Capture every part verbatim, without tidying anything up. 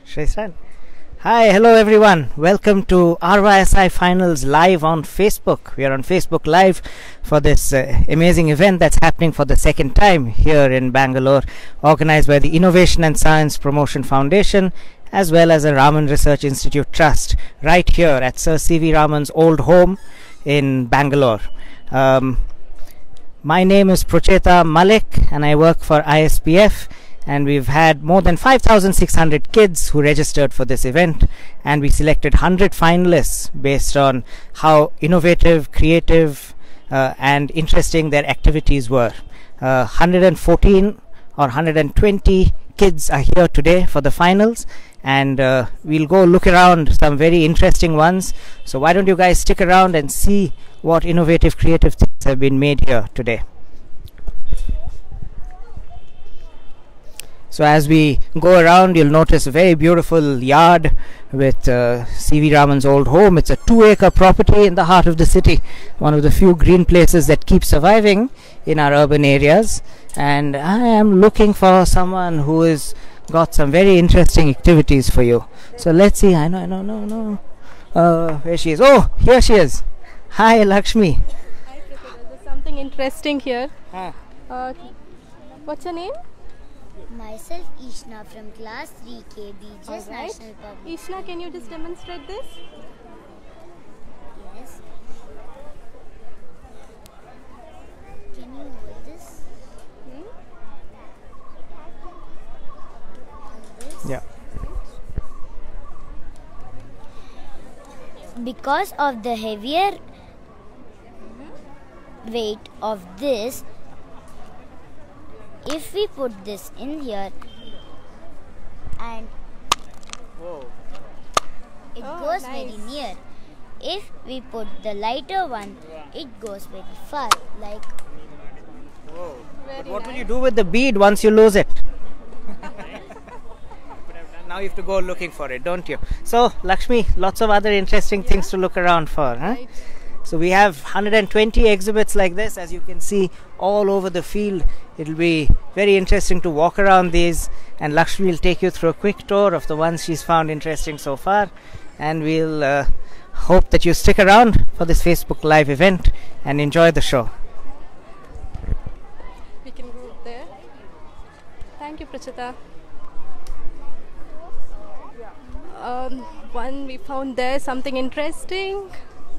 Shreysran. Hi, hello everyone. Welcome to R Y S I Finals live on Facebook. We are on Facebook Live for this uh, amazing event that's happening for the second time here in Bangalore, organized by the Innovation and Science Promotion Foundation as well as the Raman Research Institute Trust, right here at Sir C V Raman's old home in Bangalore. Um, my name is Procheta Malik and I work for I S P F, and we've had more than five thousand six hundred kids who registered for this event, and we selected one hundred finalists based on how innovative, creative uh, and interesting their activities were. Uh, one hundred fourteen or one hundred twenty kids are here today for the finals, and uh, we'll go look around some very interesting ones. So why don't you guys stick around and see what innovative, creative things have been made here today. So as we go around, you'll notice a very beautiful yard with uh, C V Raman's old home. It's a two acre property in the heart of the city, one of the few green places that keep surviving in our urban areas. And I am looking for someone who has got some very interesting activities for you. So let's see. I know, I know, no, no. Uh, where she is? Oh, here she is. Hi, Lakshmi. Hi, Professor. There's something interesting here. Huh. Uh, what's your name? Myself, Ishna from class three K B J S Alright. National Public. Ishna, can you just demonstrate this? Yes. Can you hold this? Hmm? Hold this? Yeah. Because of the heavier weight of this, if we put this in here and Whoa. it Oh, goes nice. very near. If we put the lighter one, it goes very far. Like Whoa. Very But what will nice. you do with the bead once you lose it? Now you have to go looking for it, don't you? So, Lakshmi, lots of other interesting Yeah. things to look around for, huh? Right. So we have one hundred twenty exhibits like this, as you can see, all over the field. It'll be very interesting to walk around these, and Lakshmi will take you through a quick tour of the ones she's found interesting so far, and we'll uh, hope that you stick around for this Facebook Live event and enjoy the show. We can go there. Thank you, Prachita. Um, one we found there, something interesting.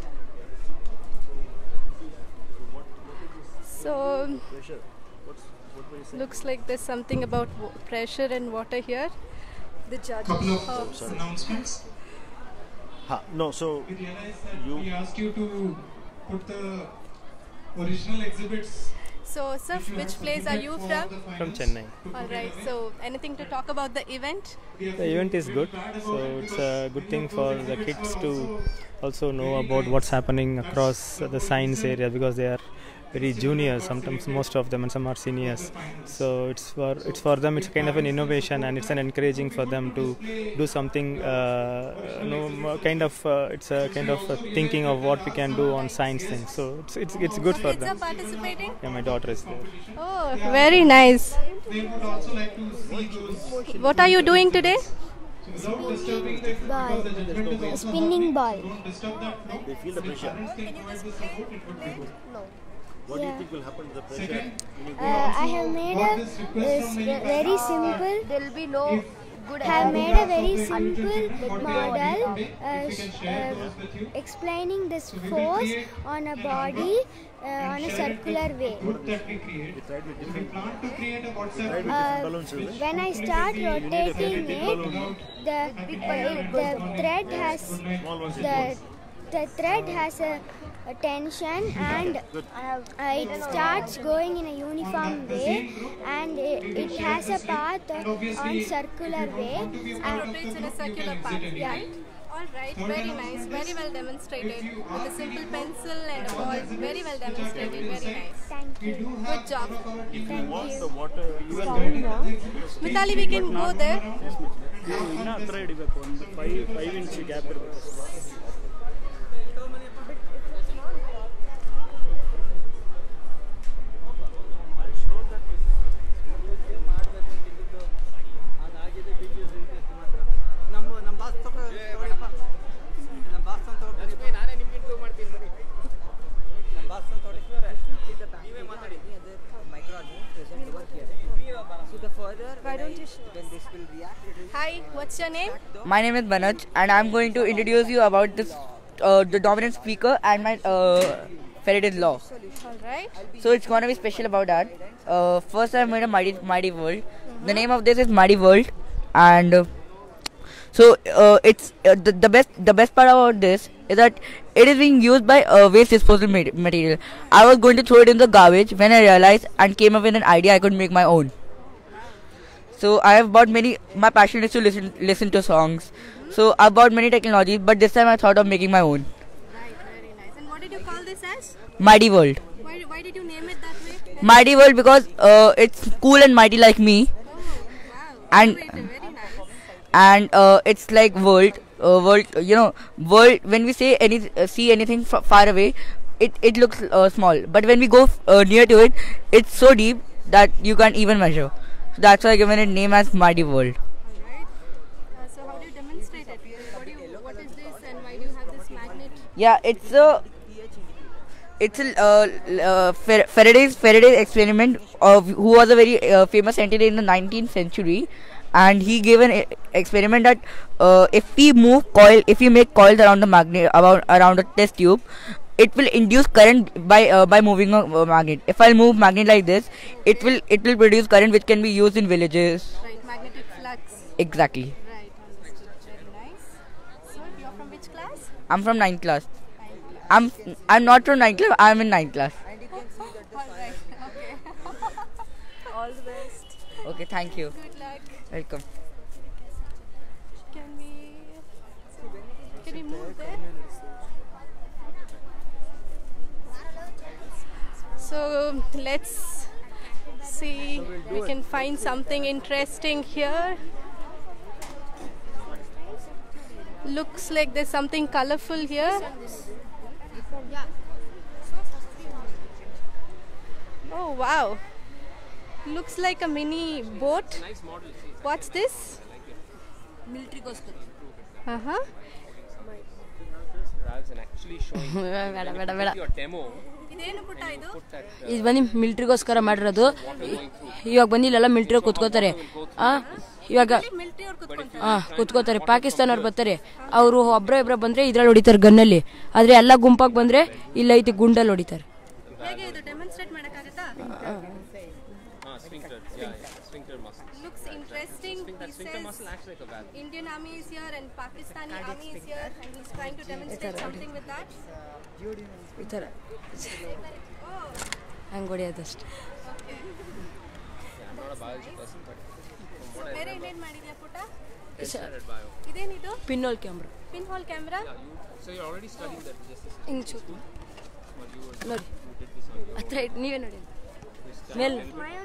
So, looks like there's something about w- pressure and water here. The judge. Couple of uh, announcements. Ha, no, so We realized that You- we asked you to put the original exhibits. so, sir, which you which have place are you submitted from? for the From finals Chennai. to put Alright, it so anything to talk about the event? away. The event is good, so it's a good thing for the kids to also know about what's happening across the science area, because they are very junior, sometimes most of them, and some are seniors. So it's for it's for them, it's kind of an innovation, and it's an encouraging for them to do something. Uh, you know, more kind of uh, it's a kind of a thinking of what we can do on science things. So it's it's it's good for Kids are them. participating? Yeah, my daughter is there. Oh, very nice. They would also like to see those What are you doing today? without disturbing them, ball, because the judgment is also spinning ball. don't disturb that flow. they feel the pressure. Can you just play? It would be good. What do you Yeah. think will happen to the pressure? Second, when you go Uh, I have made got a this request from many very parents. simple. There will be no good Have made a very Photographs of the simple children, what they are model doing today. uh, If you can share uh, those with you. explaining this So we will force create on a an body album uh, and on a share it circular with way. the group that we create. We tried with If we different, plan to create a WhatsApp tried with group, different Uh, balloons, isn't it? When I start rotating it, the uh, the thread has Small ones it the goes. the thread has a, a tension, and uh, it starts going in a uniform way, and it, it has a path uh, on circular way. It rotates in a circular path, Yeah. right? Alright, very nice, very well demonstrated. With a simple pencil and a ball, very well demonstrated, very nice. Thank you. Good job. Thank Want you. the water, you will Mitali, we can go there. ಇನ್ನ ಹತ್ರ ಹಿಡಿಬೇಕು ಒಂದು five five inch gap ಇರಬೇಕು. Hi, what's your name? My name is Manoj, and I'm going to introduce you about this, uh, the dominant speaker and my uh, Faraday's law. Alright. So it's gonna be special about that. Uh, first, I made a mighty, mighty world. The name of this is Mighty World, and uh, so uh, it's uh, the, the best. The best part about this is that it is being used by uh, waste disposal ma- material. I was going to throw it in the garbage when I realized and came up with an idea I could make my own. So I have bought many. My passion is to listen listen to songs. So I bought many technologies, but this time I thought of making my own. Right, very nice. And what did you call this as? Mighty World. Why, why did you name it that way? Mighty World because uh, it's cool and mighty like me. Oh, wow. And Innovative, very nice. and uh, it's like world, uh, world. You know, world. When we say any, uh, see anything f- far away, it it looks uh, small. But when we go f- uh, near to it, it's so deep that you can't even measure. So that's why I given it name as Mighty World. Alright. Uh, so how do you demonstrate it? What do you? What is this, and why do you have this magnet? Yeah, it's a. It's a uh, uh, Far- Faraday's Faraday's experiment of who was a very uh, famous scientist in the nineteenth century, and he gave an e- experiment that uh, if we move coil, if we make coils around the magnet about around a test tube, it will induce current by uh, by moving a uh, magnet. If I move magnet like this, it will it will produce current which can be used in villages. Right, magnetic flux. Exactly. Right, understood. Very nice. So you're from which class? I'm from ninth class. I'm I'm not from ninth class. I'm in ninth class. Alright. Okay. All the best. Okay, thank you. Good luck. Welcome. Can we? Can we move there? So let's see. We can find something interesting here. Looks like there's something colorful here. Oh wow! Looks like a mini boat. What's this? Military goskar. Uh huh. ಬೇಡ ಬೇಡ ಬೇಡ ಇದೇನು ಪುಟ್ಟ ಇದು? ಇದು ಬಂದು ಮಿಲ್ಟ್ರಿಗೋಸ್ಕರ ಮಾಡಿರೋದು. ಇವಾಗ ಬಂದು ಇಲ್ಲೆಲ್ಲ ಮಿಲ್ಟ್ರಿ ಕೂತ್ಕೋತಾರೆ. ಇವಾಗ ಹಾಂ ಕೂತ್ಕೋತಾರೆ. ಪಾಕಿಸ್ತಾನವ್ರು ಬರ್ತಾರೆ, ಅವರು ಒಬ್ಬರ ಇಬ್ಬರ ಬಂದರೆ ಇದ್ರಲ್ಲಿ ಹೊಡಿತಾರೆ ಗನ್ನಲ್ಲಿ. ಆದರೆ ಎಲ್ಲ ಗುಂಪಾಗಿ ಬಂದರೆ ಇಲ್ಲ ಐತಿ ಗುಂಡಲ್ಲಿ ಹೊಡಿತಾರೆ. ಹೇಗೆ ಇದು ಡೆಮಾನ್ಸ್ಟ್ರೇಟ್ ಮಾಡಕ್ಕಾಗುತ್ತಾ? Looks interesting. He says Indian army is here and Pakistani army is here, and he's trying to demonstrate something with that. ಈ ಥರ ಹಂಗೆ ಹೊಡಿಯೋದಷ್ಟೆ. ಬೇರೆ ಇನ್ನೇನು ಮಾಡಿದ್ಯಾ ಪುಟ್ಟ? ಇದೇನಿದು? Pin hole camera. Pin hole camera? ಹಿಂಗೆ ಚೂಪ್ ನೋಡಿ ಹತ್ರ ನೀವೇ ನೋಡಿ ಮೇಲೆ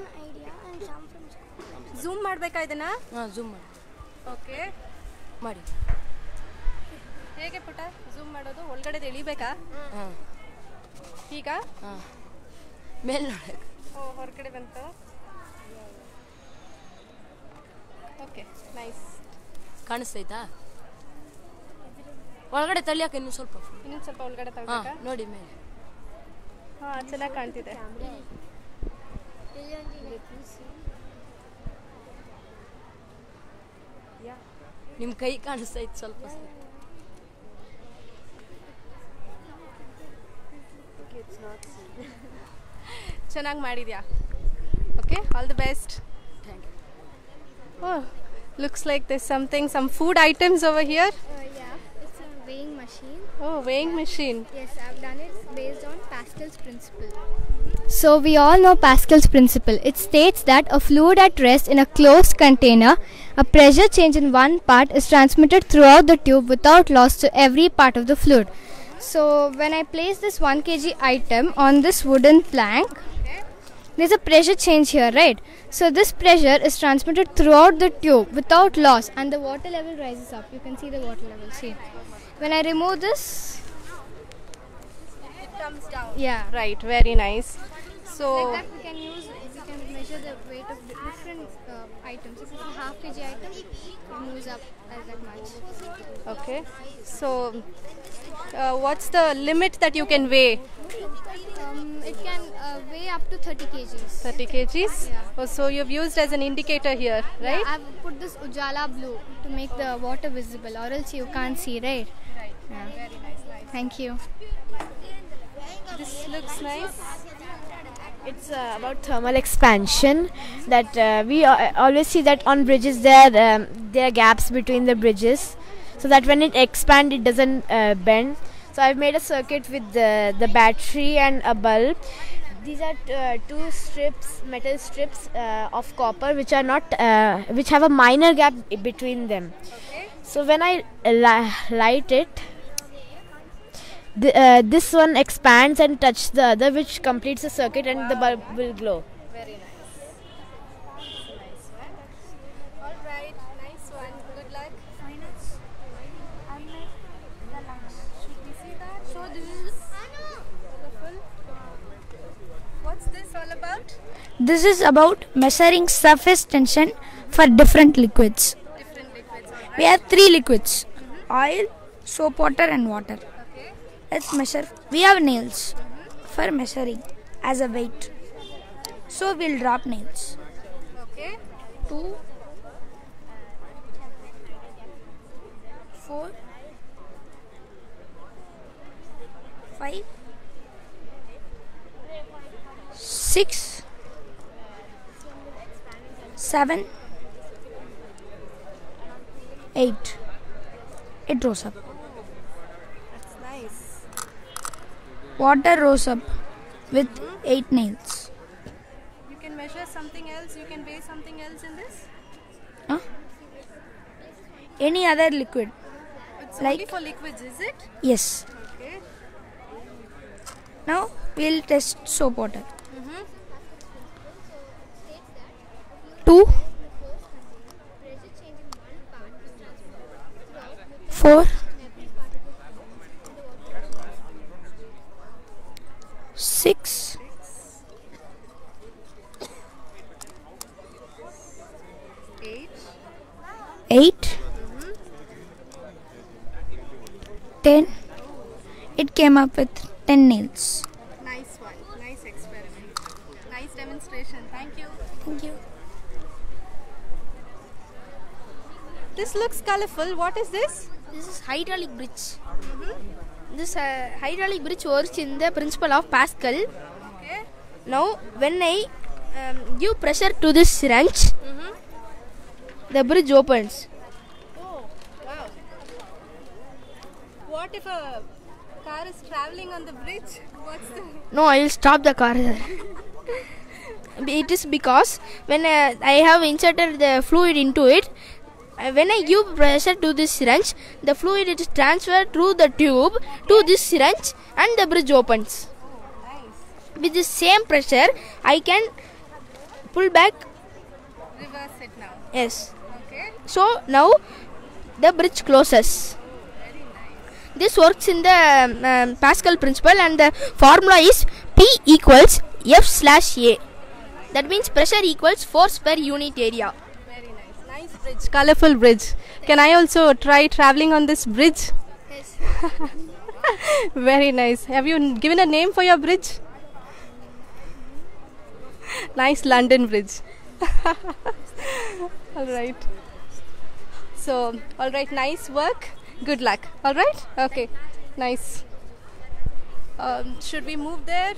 ಝೂಮ್ ಮಾಡಬೇಕಾ ಇದನ್ನ? ಹಾಂ ಝೂಮ್ ಮಾಡಿ. ಓಕೆ ಮಾಡಿ. ಹೇಗೆ ಪುಟ್ಟ ಝೂಮ್ ಮಾಡೋದು? ಒಳಗಡೆ ಎಳಿಬೇಕಾ? ಹಾಂ ಈಗ ಹಾಂ ಮೇಲೆ ನೋಡಿ. ಓ ಹೊರಗಡೆ ಬಂತು. Okay nice. ಕಾಣಿಸ್ತೈತಾ? ಒಳಗಡೆ ತಳ್ಳಿಯಾಕ ಇನ್ನೂ ಸ್ವಲ್ಪ ಇನ್ನೊಂದು ಸ್ವಲ್ಪ ಒಳಗಡೆ ಹಾಂ ತಗೋಬೇಕಾ? ನೋಡಿ ಮೇಲೆ. ಹಾಂ ಚೆನ್ನಾಗಿ ಕಾಣ್ತಿದೆ. ನಿಮ್ಮ ಕೈ ಕಾಣಿಸ್ತೈತೆ ಸ್ವಲ್ಪ. ಚೆನ್ನಾಗಿ ಮಾಡಿದ್ಯಾ? Okay all the best. Oh, looks like there's something, some food items over here. Uh, yeah, it's a weighing machine. Oh, weighing machine. Yes, I've done it based on Pascal's principle. So we all know Pascal's principle. It states that a fluid at rest in a closed container, a pressure change in one part is transmitted throughout the tube without loss to every part of the fluid. So when I place this one kilogram item on this wooden plank, there's a pressure change here, right? So this pressure is transmitted throughout the tube without loss, and the water level rises up. You can see the water level. See, when I remove this, It comes down. yeah, Right, very nice. So, like that we can use. We can measure the weight of the different uh, items. If it's a half kg item, it moves up as that much. okay. So, uh, what's the limit that you can weigh? Um, it can uh, Uh, weigh up to thirty kilograms. thirty kilograms? Yeah. Oh, so you've used as an indicator here, right? Yeah, I've put this Ujala blue to make the water visible, or else you can't see, right? Right. Yeah. Very nice, nice. Thank you. This looks nice. It's uh, about thermal expansion. That uh, we uh, always see that on bridges there um, there are gaps between the bridges, so that when it expands it doesn't uh, bend. So I've made a circuit with the the battery and a bulb. These are uh, two strips, metal strips uh, of copper, which are not uh, which have a minor gap between them. Okay. So when I li- light it, The, uh, this one expands and touches the other, which completes the circuit, and wow. the bulb will glow. Very nice. Nice one. All right, nice one. Good luck. Should we see that? Show this. Wonderful. What's this all about? This is about measuring surface tension for different liquids. Different liquids. All right. We have three liquids: mm-hmm. oil, soap water, and water. Let's measure. We have nails mm-hmm. for measuring as a weight. So we'll drop nails. Okay. Two, four, five, six, seven, eight. It rose up. Water rose up with mm-hmm. eight nails. You can measure something else, you can weigh something else in this? Huh? Any other liquid. It's like only for liquids, is it? Yes. Okay. Now we'll test soap water. Mm-hmm. Two, four, six, eight, eight, mm-hmm. ten. It came up with ten nails. Nice one. Nice experiment. Nice demonstration. Thank you. Thank you. This looks colorful. What is this? This is hydraulic bridge. Mm-hmm. This uh, hydraulic bridge works in the principle of Pascal. Okay. Now, when I um, give pressure to this wrench, mm-hmm. the bridge opens. Oh, wow. What if a car is traveling on the bridge? What's the... No, I will stop the car. It is because when uh, I have inserted the fluid into it, uh, when I give pressure to this wrench, the fluid is transferred through the tube to this wrench and the bridge opens. Oh, nice. With the same pressure, I can pull back. Reverse it now. Yes. Okay. So now the bridge closes. Very nice. This works in the um, um, Pascal principle, and the formula is P equals F slash A. That means pressure equals force per unit area. Very nice. Nice bridge. Colorful bridge. Can I also try traveling on this bridge? Yes. Very nice. Have you given a name for your bridge? Nice London Bridge. All right. So, all right. Nice work. Good luck. All right. Okay. Nice. Um, should we move there?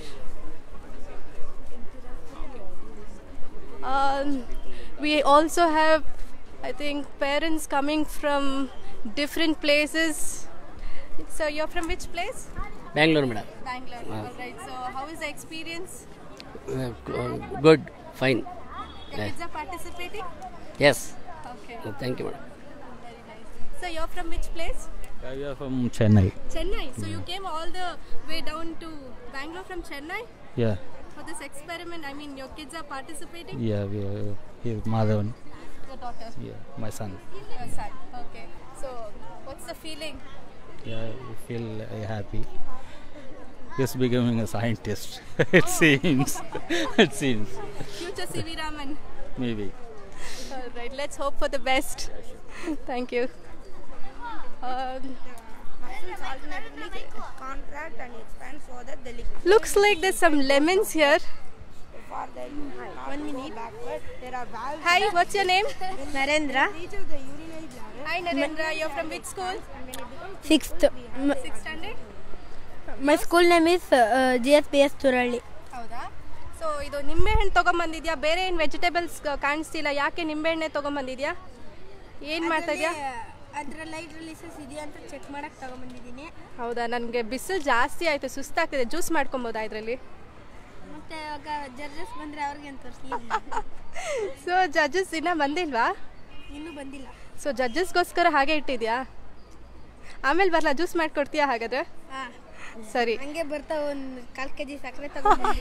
Um, we also have, I think, parents coming from different places. So you're from which place? Bangalore, madam. Bangalore. Uh, All right. So how is the experience? Uh, good, fine. Your kids are participating? Yes. Okay. Uh, thank you, madam. Very nice. So you're from which place? Yeah, we are from Chennai. Chennai. So you came all the way down to Bangalore from Chennai? Yeah. For this experiment, I mean, your kids are participating? Yeah, we are here, Madhavan. Your daughter? Yeah, my son. Your son. Okay. So what's the feeling? Yeah, I feel uh, happy. He's becoming a scientist. It Oh. seems. It seems. Future C V Raman. Maybe. All right. Let's hope for the best. Thank you. Um, Muscles alternatively contract and expand so that the liquid. Looks like there's some lemons here. For the one minute backward, there are valves. Hi, what's your name? Narendra. Hi Narendra, you're from which school? Sixth. Sixth standard? My school name is uh, G S P S Turalli. ಹೌದಾ? So ಇದು ನಿಂಬೆ ಹಣ್ಣು ತೊಗೊಂಬಂದಿದ್ಯಾ? ಬೇರೆ ಏನು vegetables ಕಾಣಿಸ್ತಿಲ್ಲ, ಯಾಕೆ ನಿಂಬೆ ಹಣ್ಣೆ ತೊಗೊಂಬಂದಿದ್ಯಾ? ಏನು ಮಾಡ್ತಾ ಇದೆಯಾ? ಅದರ ಲೈಟ್ ರಿಲೀಸಸ್ ಇದೆಯಾ ಅಂತ ಚೆಕ್ ಮಾಡಕ್ಕೆ ತಗೊಂಬಂದಿದ್ದೀನಿ. ಹೌದಾ? ನನಗೆ ಬಿಸಿಲು ಜಾಸ್ತಿ ಆಯಿತು, ಸುಸ್ತಾಗ್ತಿದೆ. ಜ್ಯೂಸ್ ಮಾಡ್ಕೊಬೋದಾ ಇದರಲ್ಲಿ? ಮತ್ತೆ ಇವಾಗ ಜಡ್ಜಸ್ ಬಂದರೆ ಅವ್ರಿಗೆ ಅಂತ ತೋರಿಸಿ. ಸೊ ಜಡ್ಜಸ್ ಇನ್ನೂ ಬಂದಿಲ್ವಾ? ಇನ್ನೂ ಬಂದಿಲ್ಲ. ಸೊ ಜಡ್ಜಸ್ಗೋಸ್ಕರ ಹಾಗೆ ಇಟ್ಟಿದ್ಯಾ? ಆಮೇಲೆ ಬರಲ್ಲ, ಜ್ಯೂಸ್ ಮಾಡಿಕೊಡ್ತೀಯಾ ಹಾಗಾದ್ರೆ? ಹಾಂ ಸರಿ. ಹಂಗೆ ಬರ್ತಾ ಒಂದು ಕಾಲು ಕೆ ಜಿ ಸಕ್ಕರೆ ತಗೊಂಡು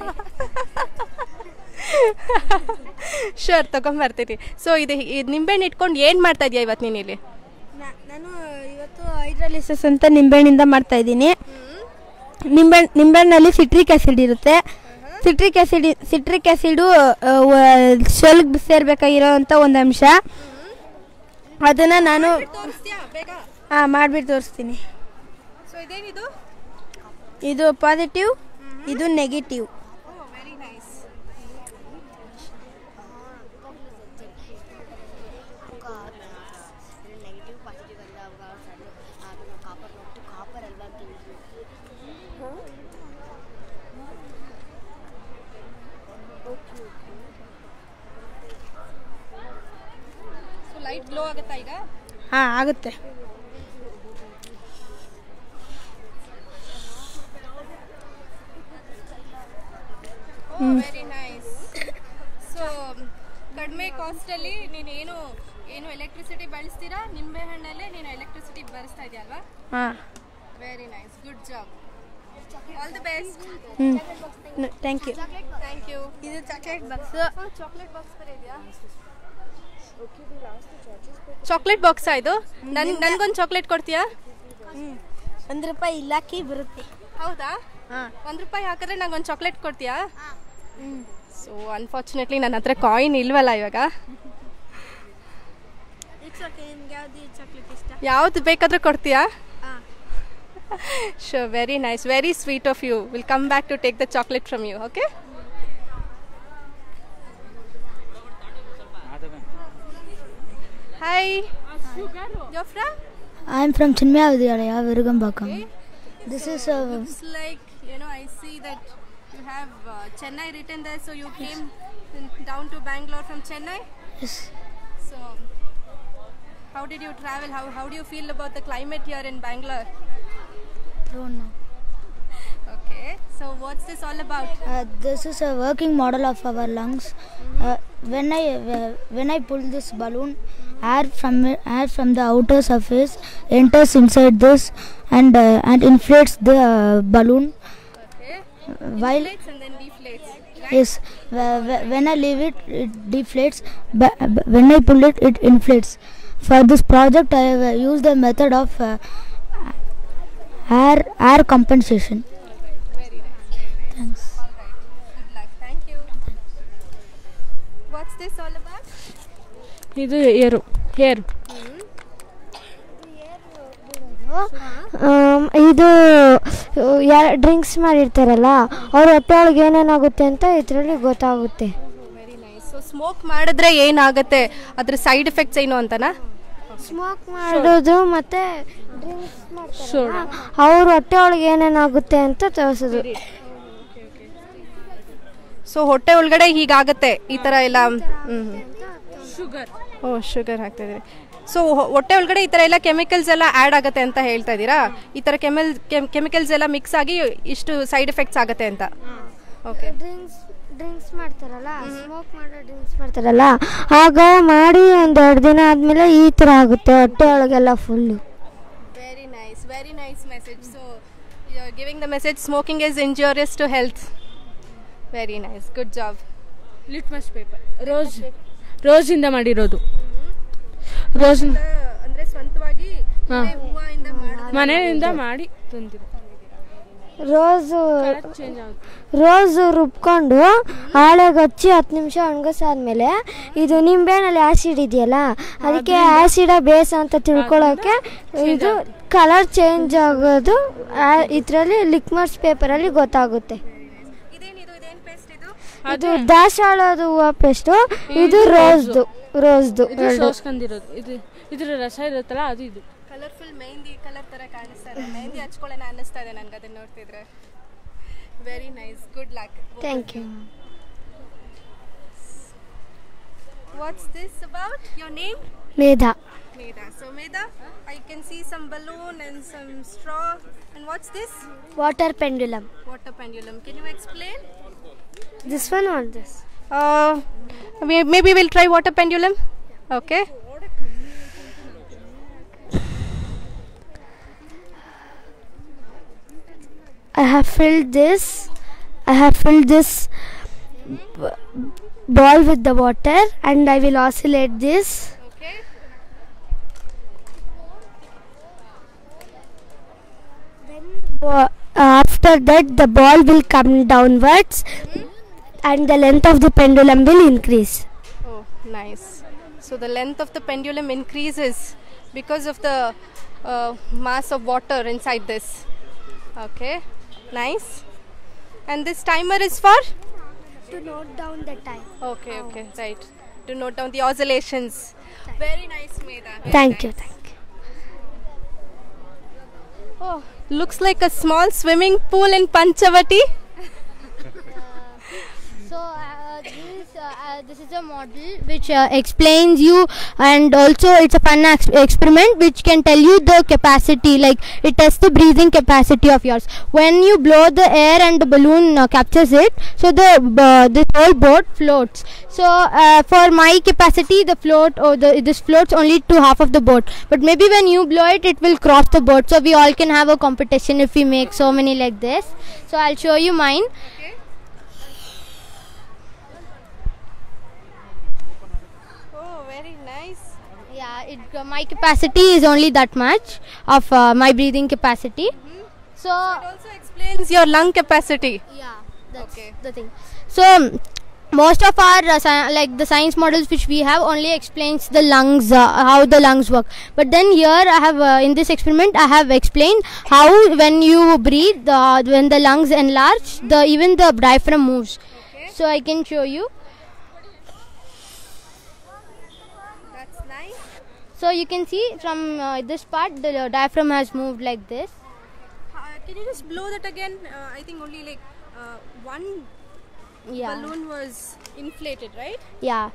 ಶೋರ್ ತೊಗೊಂಬರ್ತೀನಿ. ಸೊ ಇದು ಇದು ನಿಂಬೆಹಣ್ಣು ಇಟ್ಕೊಂಡು ಏನು ಮಾಡ್ತಾ ಇದೆಯಾ ಇವತ್ತು ನೀನು ಇಲ್ಲಿ? ನಾನು ಇವತ್ತು ಹೈಡ್ರಾಲಿಸಿಸ್ ಅಂತ ನಿಂಬೆಹಣ್ಣಿಂದ ಮಾಡ್ತಾ ಇದ್ದೀನಿ. ನಿಂಬೆ ನಿಂಬೆಹಣ್ಣಲ್ಲಿ ಸಿಟ್ರಿಕ್ ಆ್ಯಸಿಡ್ ಇರುತ್ತೆ. ಸಿಟ್ರಿಕ್ ಆ್ಯಸಿಡ್ ಸಿಟ್ರಿಕ್ ಆ್ಯಸಿಡು ಶೆಲ್ಗೆ ಸೇರಬೇಕಾಗಿರೋ ಅಂಥ ಒಂದು ಅಂಶ. ಅದನ್ನು ನಾನು ಹಾಂ ಮಾಡಿಬಿಟ್ಟು ತೋರಿಸ್ತೀನಿ. ಸೊ ಇದೇನಿದು? ಇದು ಪಾಸಿಟಿವ್, ಇದು negative. Very nice. So light glow ಆಗುತ್ತಾ ಈಗ? ಹಾಂ ಆಗುತ್ತೆ. Very nice. ಸೊ ಕಡಿಮೆ ಕಾಸ್ಟಲ್ಲಿ ನೀನು ಏನು ಏನು ಎಲೆಕ್ಟ್ರಿಸಿಟಿ ಬಳಸ್ತೀರಾ? ನಿಂಬೆ ಹಣ್ಣಲ್ಲೇ ನೀನು ಎಲೆಕ್ಟ್ರಿಸಿಟಿ ಬಳಸ್ತಾ ಇದೆಯಾ ಅಲ್ವಾ? ಹಾಂ. Very nice, good job, all the best. ಹ್ಞೂ ಥ್ಯಾಂಕ್ ಯು. Thank you. ಇದು ಚಾಕ್ಲೇಟ್ ಬಾಕ್ಸ್. ಚಾಕ್ಲೇಟ್ ಬಾಕ್ಸ್ ಬೇರೆ ಇದೆಯಾ? ಚಾಕ್ಲೇಟ್ ಬಾಕ್ಸಾ ಇದು? ನನ್ ನನಗೊಂದು ಚಾಕ್ಲೇಟ್ ಕೊಡ್ತೀಯಾ? ಹ್ಞೂ ಒಂದು ರೂಪಾಯಿ ಇಲಾಖೆ ಬರುತ್ತೆ. ಹೌದಾ? ಹಾಂ. ಒಂದು ರೂಪಾಯಿ ಹಾಕಿದ್ರೆ ನಂಗೆ ಒಂದು ಚಾಕ್ಲೇಟ್ ಕೊಡ್ತೀಯಾ? ಹ್ಞೂ. ಸೊ ಅನ್ಫಾರ್ಚುನೇಟ್ಲಿ ನನ್ನ ಹತ್ರ ಕಾಯಿನ್ ಇಲ್ವಲ್ಲ ಇವಾಗ. ಯಾವ್ದು ಬೇಕಾದರೂ ಕೊಡ್ತೀಯಾ? Sure, very nice, very sweet of you. Will come back to take the chocolate from you. Okay. Hi. You're from? I'm from Chinmaya Vidyalaya, Virugambakam. Okay. This is a... Looks like, you know, I see that you have uh, Chennai written there, so you came yes. down to Bangalore from Chennai? Yes. So, how did you travel? How, how do you feel about the climate here in Bangalore? Don't know. Okay, so what's this all about? Uh, this is a working model of our lungs. Mm-hmm. uh, when I uh, when I pull this balloon, air from it, air from the outer surface enters inside this and uh, and inflates the uh, balloon. Okay. Uh, while inflates and then deflates. Right? Yes. Uh, when I leave it, it deflates. But when I pull it, it inflates. For this project, I have uh, used the method of uh, air air compensation. Thanks. All right. Good luck. Thank you. What's this all about? ಇದು ಏರು hair ಇದು ಯಾರು drinks ಮಾಡಿರ್ತಾರಲ್ಲ ಅವ್ರ ಹೊಟ್ಟೆ ಒಳಗೆ ಏನೇನಾಗುತ್ತೆ ಅಂತ ಇದರಲ್ಲಿ ಗೊತ್ತಾಗುತ್ತೆ. Very nice. ಸೊ ಸ್ಮೋಕ್ ಮಾಡಿದ್ರೆ ಏನಾಗುತ್ತೆ, ಅದ್ರ ಸೈಡ್ ಎಫೆಕ್ಟ್ಸ್ ಏನು ಅಂತನಾ? ಸ್ಮೋಕ್ ಮಾಡೋದು ಮತ್ತೆ ಡ್ರಿಂಕ್ಸ್ ಮಾಡ್ತಾರೆ ಅವ್ರ ಹೊಟ್ಟೆ ಒಳಗೆ ಏನೇನಾಗುತ್ತೆ ಅಂತ ತೋರಿಸೋದು. ಸೊ ಹೊಟ್ಟೆ ಒಳಗಡೆ ಹೀಗಾಗತ್ತೆ ಈ ಥರ ಎಲ್ಲ. ಶುಗರ್. ಓ ಶುಗರ್ ಹಾಕ್ತಾ ಇದ್ದೀರಿ. ಸೊ ಹೊಟ್ಟೆ ಒಳಗಡೆ ಈ ಥರ ಎಲ್ಲ ಕೆಮಿಕಲ್ಸ್ ಎಲ್ಲ ಆ್ಯಡ್ ಆಗುತ್ತೆ ಅಂತ ಹೇಳ್ತಾ ಇದ್ದೀರಾ? ಈ ಥರ ಕೆಮಿಲ್ ಕೆಮಿಕಲ್ಸ್ ಎಲ್ಲ ಮಿಕ್ಸ್ ಆಗಿ ಇಷ್ಟು ಸೈಡ್ ಎಫೆಕ್ಟ್ಸ್ ಆಗುತ್ತೆ ಅಂತ. ಓಕೆ. ಡ್ರಿಂಕ್ಸ್ ಡ್ರಿಂಕ್ಸ್ ಮಾಡ್ತಾರಲ್ಲ, ಸ್ಮೋಕ್ ಮಾಡೋ ಡ್ರಿಂಕ್ಸ್ ಮಾಡ್ತಾರಲ್ಲ, ಆಗ ಮಾಡಿ ಒಂದು ಎರಡು ದಿನ ಆದಮೇಲೆ ಈ ಥರ ಆಗುತ್ತೆ ಹೊಟ್ಟೆ ಒಳಗೆಲ್ಲ full. Very nice, very nice message. So you are giving the message smoking is injurious to health. Very nice, good job. Litmus paper rose ರೋಸಿಂದ ಮಾಡಿರೋದು. ರೋಸ್ ಅಂದರೆ ಸ್ವಂತವಾಗಿ ಮನೆಯಿಂದ ಮನೆಯಿಂದ ಮಾಡಿ ತಂದಿರೋ. ರೋಸು ಚೇಂಜ್ ಆಗುತ್ತೆ. ರೋಸು ರುಬ್ಕೊಂಡು ಹಾಳೆಗೆ ಹಚ್ಚಿ ಹತ್ತು ನಿಮಿಷ ಒಣಗಿಸಾದ್ಮೇಲೆ ಇದು ನಿಂಬೆಹಣ್ಣಲ್ಲಿ ಆ್ಯಸಿಡ್ ಇದೆಯಲ್ಲ ಅದಕ್ಕೆ ಆ್ಯಸಿಡ ಬೇಸ್ ಅಂತ ತಿಳ್ಕೊಳ್ಳೋಕ್ಕೆ ಇದು ಕಲರ್ ಚೇಂಜ್ ಆಗೋದು ಇದರಲ್ಲಿ ಲಿಕ್ಮಸ್ ಪೇಪರಲ್ಲಿ ಗೊತ್ತಾಗುತ್ತೆ. ಇದು ದಾಸಾಳದ ಹೂವು ಪೇಸ್ಟು, ಇದು ರೋಸ್ದು ರೋಸ್ದು ಇದು ಸೋಸ್ಕೊಂಡಿರೋದು. ಇದು ಇದ್ರ ರಸ ಇರುತ್ತಲ್ಲ ಅದು ಇದು ಕಲರ್ಫುಲ್ ಮೆಹಂದಿ ಕಲರ್ ತರ ಕಾಣಿಸ್ತಾ ಇದೆ. ಮೆಹಂದಿ ಹಚ್ಕೊಳ್ಳೋಣ ಅನ್ನಿಸ್ತಾ ಇದೆ ನನಗೆ ಅದನ್ನ ನೋಡ್ತಿದ್ರೆ. Very nice, good luck. Thank you. What's this about? Your name? Medha. Medha. So Medha, I can see some balloon and some straw. And what's this? Water pendulum. Water pendulum. Can you explain? This one or this? Uh, maybe we'll try water pendulum. Okay. I have filled this. I have filled this b- ball with the water, and I will oscillate this. Okay. Then uh, after that, the ball will come downwards, mm-hmm. and the length of the pendulum will increase. Oh, nice. So the length of the pendulum increases because of the uh, mass of water inside this. Okay. Nice. And this timer is for? To note down the time. Okay, okay, right. To note down the oscillations. Very nice, Medha. Very Thank nice. you, thank you. Oh, looks like a small swimming pool in Panchavati. So uh, this uh, uh, this is a model which uh, explains you, and also it's a fun ex- experiment which can tell you the capacity, like it tests the breathing capacity of yours. When you blow the air and the balloon uh, captures it, so the uh, this whole boat floats. So uh, for my capacity, the float or the this floats only to half of the boat. But maybe when you blow it, it will cross the boat. So we all can have a competition if we make so many like this. So I'll show you mine. Yeah, it, uh, my capacity is only that much of uh, my breathing capacity. Mm-hmm. So, so it also explains your lung capacity. Yeah, that's okay. the thing. So um, most of our uh, sci- like the science models which we have only explains the lungs, uh, how the lungs work. But then here I have uh, in this experiment I have explained how when you breathe, uh, when the lungs enlarge, the even the diaphragm moves. Okay. So I can show you. So you can see from uh, this part the uh, diaphragm has moved like this. Uh, can you just blow that again? Uh, I think only like uh, one yeah. balloon was inflated, right? Yeah.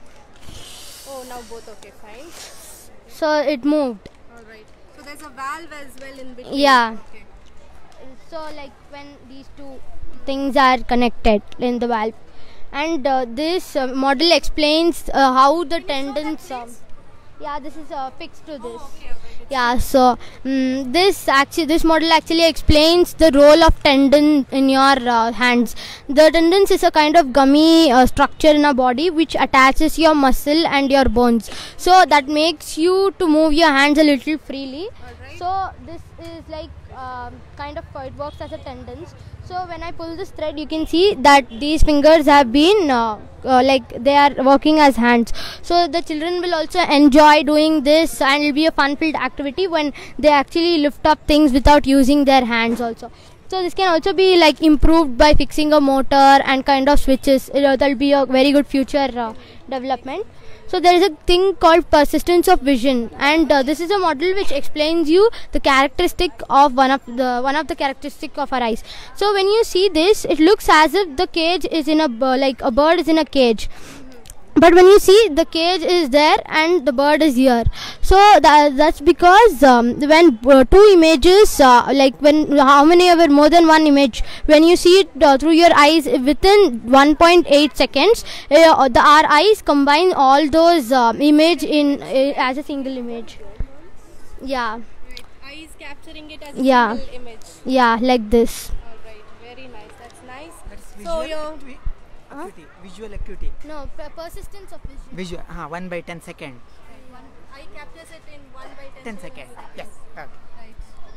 Oh, now both okay, fine. So it moved. Alright. So there's a valve as well in between. Yeah. Okay. So like when these two things are connected in the valve. And uh, this uh, model explains uh, how the tendons... Um, Yeah, this is uh, fixed to this. Oh, okay, okay. Yeah, so um, this actually this model actually explains the role of tendon in your uh, hands. The tendons is a kind of gummy uh, structure in our body which attaches your muscle and your bones. So that makes you to move your hands a little freely. Right. So this is like uh, kind of uh, it works as a tendons. So when I pull this thread, you can see that these fingers have been uh, uh, like they are working as hands. So the children will also enjoy doing this, and it will be a fun-filled activity when they actually lift up things without using their hands also. So this can also be like improved by fixing a motor and kind of switches. It uh, will be a very good future uh, development. So there is a thing called persistence of vision, and uh, this is a model which explains you the characteristic of one of the one of the characteristic of our eyes. So when you see this, it looks as if the cage is in a uh, like a bird is in a cage. But when you see, the cage is there and the bird is here. So that, that's because um, when uh, two images, uh, like when how many ever more than one image, when you see it uh, through your eyes within one point eight seconds, uh, the our eyes combine all those uh, image in uh, as a single image. Yeah. Eyes capturing it as a yeah. single image. Yeah, like this. Alright, very nice. That's nice. That's so visual your acuity. Huh? Visual acuity. No, per persistence of vision. Visual. Uh, one by ten second. One eye captures it in one by ten, ten seconds. Yes. Okay. Right.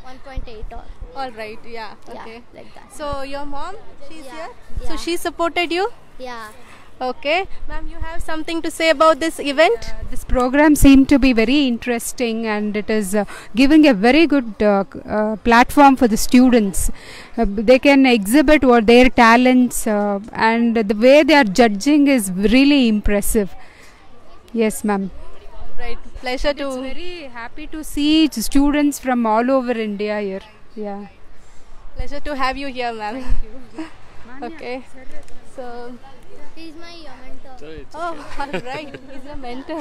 one point eight or. All right, yeah, Yeah, okay. like that. So your mom, she's Yeah, here? yeah. So she supported you? Yeah. Okay. Ma'am, you have something to say about this event? This program seemed to be very interesting, and it is uh, giving a very good uh, c- uh, platform for the students. Uh, b- they can exhibit what their talents, uh, and the way they are judging is really impressive. Yes, ma'am. Right. Pleasure to. It's very happy to see students from all over India here. Yeah. Pleasure to have you here, ma'am. Okay. So. He's my uh, mentor. Oh, all right. He's a mentor.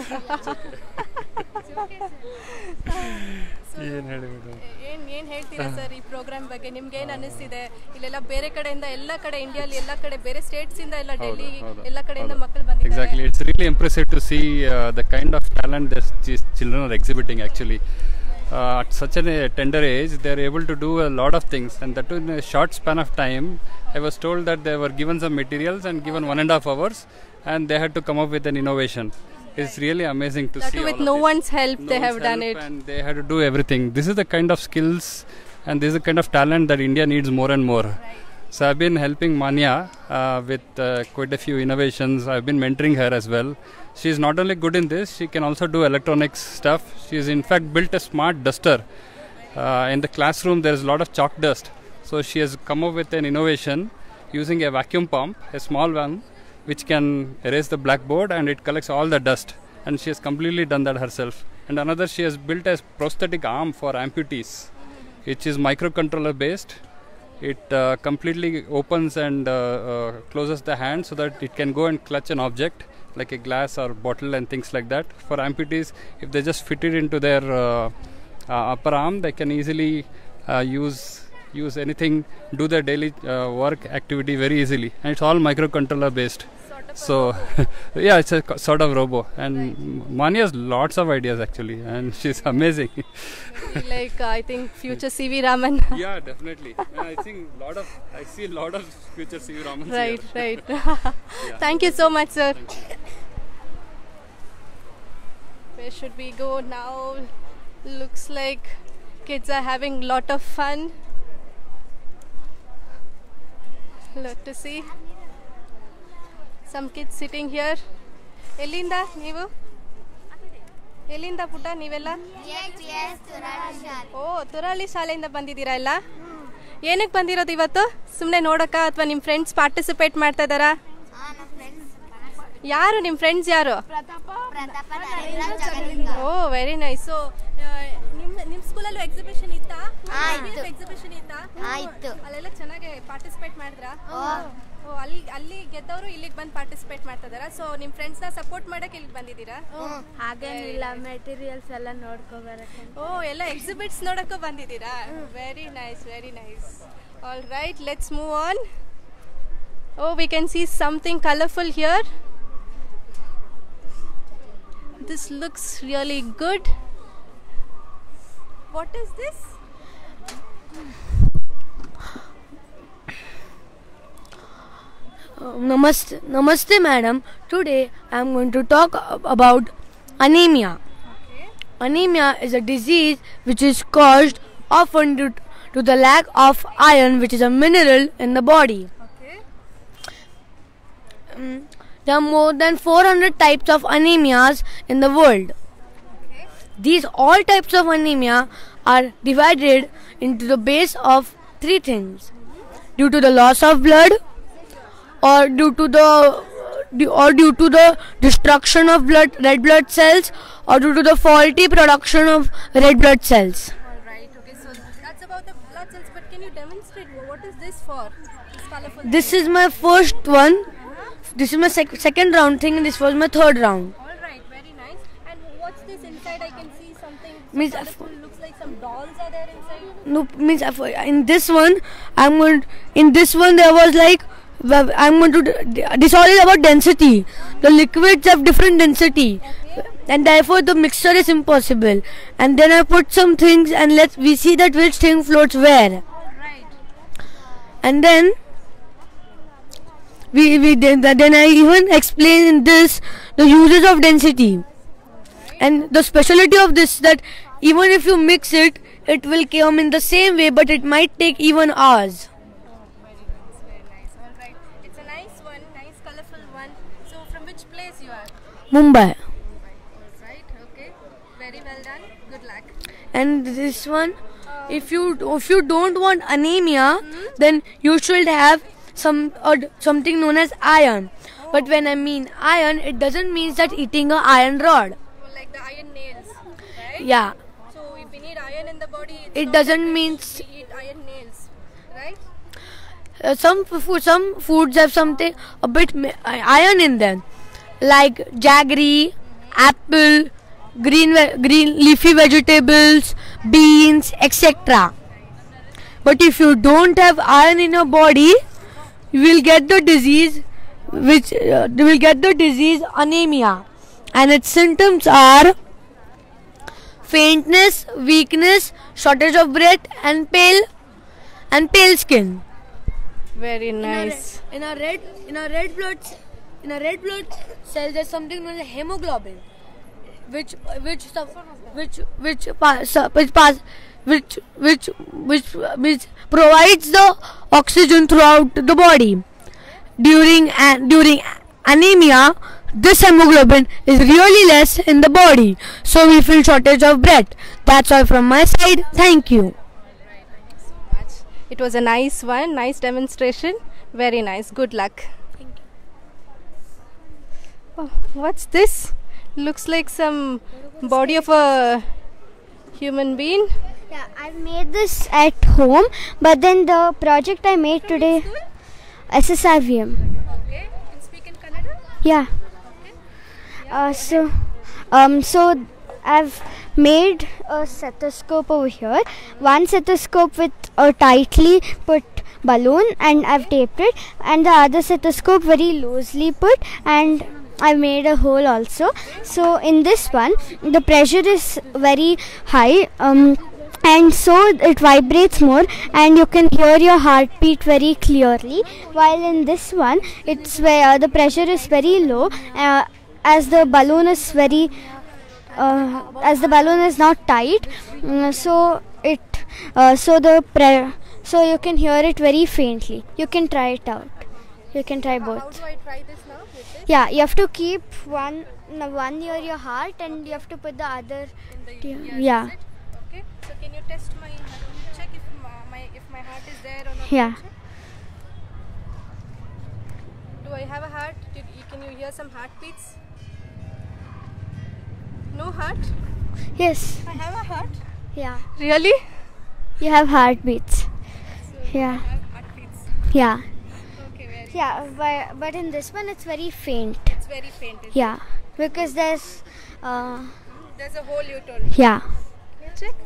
ಏನು ಹೇಳಬೇಕು ಏನ್ ಏನ್ ಹೇಳ್ತೀರಾ sir ಈ program ಬಗ್ಗೆ ನಿಮ್ಗೆ ಏನ್ ಅನಿಸ್ತಿದೆ ಇಲ್ಲೆಲ್ಲ ಬೇರೆ ಕಡೆಯಿಂದ ಎಲ್ಲ ಕಡೆ ಇಂಡಿಯಾಲಿ ಎಲ್ಲ ಕಡೆ ಬೇರೆ ಸ್ಟೇಟ್ಸ್ ಇಂದ ಎಲ್ಲ ಡೆಲ್ಲಿ ಎಲ್ಲ ಕಡೆಯಿಂದ ಮಕ್ಕಳು ಬಂದಿದ್ದಾರೆ Exactly, it's really impressive to see uh, the kind of talent that these children are exhibiting actually. Uh, at such a tender age, they are able to do a lot of things, and that too in a short span of time. I was told that they were given some materials and given one and a half hours, and they had to come up with an innovation. It's really amazing to That see. too with all of no this. one's help No they have one's done help, it. and they had to do everything. This is the kind of skills, and this is the kind of talent that India needs more and more. So I've been helping Manya uh, with uh, quite a few innovations. I've been mentoring her as well. She's not only good in this, she can also do electronics stuff. She's in fact built a smart duster. Uh, in the classroom there is a lot of chalk dust. So she has come up with an innovation using a vacuum pump, a small one, which can erase the blackboard and it collects all the dust. And she has completely done that herself. And another, she has built a prosthetic arm for amputees, which is microcontroller based. It uh, completely opens and uh, uh, closes the hand so that it can go and clutch an object like a glass or bottle and things like that. For amputees, if they just fit it into their uh, uh, upper arm, they can easily uh, use use anything, do their daily uh, work activity very easily. And it's all microcontroller based. So yeah, it's a co- sort of robo, and Mani has lots of ideas actually, and she's amazing. Like uh, I think future C V Raman. Yeah, definitely. And I think lot of I see a lot of future C V Raman. Right, right. Thank you so much, sir. Where should we go now? Looks like kids are having lot of fun. Look to see some kids sitting here. ಎಲ್ಲಿಂದ ನೀವು ಎಲ್ಲಿಂದ ಪುಟ್ಟ ನೀವೆಲ್ಲ ಓ ತುರಾಳಿ ಶಾಲೆಯಿಂದ ಬಂದಿದ್ದೀರಾ ಎಲ್ಲ ಏನಕ್ಕೆ ಬಂದಿರೋದು ಇವತ್ತು ಸುಮ್ಮನೆ ನೋಡೋಕ್ಕ ಅಥವಾ ನಿಮ್ಮ ಫ್ರೆಂಡ್ಸ್ ಪಾರ್ಟಿಸಿಪೇಟ್ ಮಾಡ್ತಾ ಇದ್ದಾರಾ ಯಾರು ನಿಮ್ಮ ಫ್ರೆಂಡ್ಸ್ ಯಾರು ಓ ವೆರಿ ನೈಸ್ ಸೊ ನಿಮ್ಮ ನಿಮ್ಮ ಸ್ಕೂಲಲ್ಲೂ ಎಕ್ಸಿಬಿಷನ್ ಇತ್ತಾ ಎಕ್ಸಿಬಿಷನ್ ಇತ್ತಾ ಅಲ್ಲೆಲ್ಲ ಚೆನ್ನಾಗಿ ಪಾರ್ಟಿಸಿಪೇಟ್ ಮಾಡಿದ್ರಾ ಓ ಅಲ್ಲಿ ಅಲ್ಲಿ ಗೆದ್ದವರು ಇಲ್ಲಿಗೆ ಬಂದು ಪಾರ್ಟಿಸಿಪೇಟ್ ಮಾಡ್ತಾ ಇದಾರಾ ಸೊ ನಿಮ್ಮ ಫ್ರೆಂಡ್ಸ್ನ ಸಪೋರ್ಟ್ ಮಾಡಕ್ಕೆ ಇಲ್ಲಿಗೆ ಬಂದಿದ್ದೀರಾ ಹಾಗೇನಿಲ್ಲ ಮೆಟೀರಿಯಲ್ಸ್ ಎಲ್ಲ ನೋಡ್ಕೋಬರಕ್ಕೆ ಓ ಎಲ್ಲ ಎಕ್ಸಿಬಿಟ್ಸ್ ನೋಡಕ್ಕೂ ಬಂದಿದ್ದೀರಾ very nice very nice all right let's move on oh we can see something colourful here this looks really good what is this Uh, Namaste, Namaste madam. Today I am going to talk ab- about anemia. Okay. Anemia is a disease which is caused often due to the lack of iron, which is a mineral in the body. Okay. Um, there are more than four hundred types of anemias in the world. Okay. These all types of anemia are divided into the base of three things: due to the loss of blood, or due to the or due to the destruction of blood red blood cells, or due to the faulty production of red blood cells. All right. Okay. So that's about the blood cells. But can you demonstrate what is this for? This colorful. This is my first one. This is my sec- second round thing, and this was my third round. All right. Very nice. And what's this inside? I can see something. Means colorful. Looks like some dolls are there inside. No, means I- in this one, I'm going. In this one, there was like. well, I'm going to. d- This all is about density. The liquids have different density, and therefore the mixture is impossible. And then I put some things, and let's we see that which thing floats where. Right. And then we we then, then I even explain in this the uses of density. And the speciality of this that even if you mix it, it will come in the same way, but it might take even hours. It's a nice one, nice colorful one. So from which place you are? Mumbai. Right, okay. Very well done. Good luck. And this one, if you if you don't want anemia, then you should have some or something known as iron. But when I mean iron, it doesn't mean that eating a iron rod. Like the iron nails, right? Yeah. So if we need iron in the body, it's It not doesn't that we mean should eat iron nails, right? Uh, some food, some foods have something a bit ma- iron in them, like jaggery, apple, green ve- green leafy vegetables, beans, et cetera. But if you don't have iron in your body, you will get the disease, which uh, you will get the disease anemia, and its symptoms are faintness, weakness, shortage of breath, and pale and pale skin. Very nice. In a red, in a red blood, in a red blood cell, there's something known as hemoglobin, which which sub- which which pass, which pass, which which which which provides the oxygen throughout the body. During and during anemia, this hemoglobin is really less in the body, so we feel shortage of breath. That's all from my side. Thank you. It was a nice one, nice demonstration. Very nice. Good luck. Thank you. Oh, what's this? Looks like some body of a human being. Yeah, I made this at home, but then the project I made today, S S R V M. Okay. You can speak in Kannada? Yeah. Uh, so, um, so I've made a stethoscope over here. One stethoscope with a tightly put balloon, and I've taped it, and the other stethoscope very loosely put, and I made a hole also. So in this one, the pressure is very high. Um, and so it vibrates more, and you can hear your heartbeat very clearly, while in this one it's where uh, the pressure is very low, uh, as the balloon is very uh, as the balloon is not tight, uh, so it uh, so the pre- so you can hear it very faintly. You can try it out. You can try both. How do I try this now? With this? Yeah, you have to keep one no, one near your heart, and you have to put the other In the to- ears, yeah. is it? Okay. So can you test my check if my, my if my heart is there or not? Yeah. Do I have a heart? Did, can you hear some heartbeats? No heart? Yes. I have a heart. Yeah. Really? You have heartbeats. So Yeah. I have heartbeats. Yeah. Okay, very Yeah, but, but in this one it's very faint. It's very faint. Isn't Yeah, because there's uh, it? There's a hole you told me. yeah. Can you check?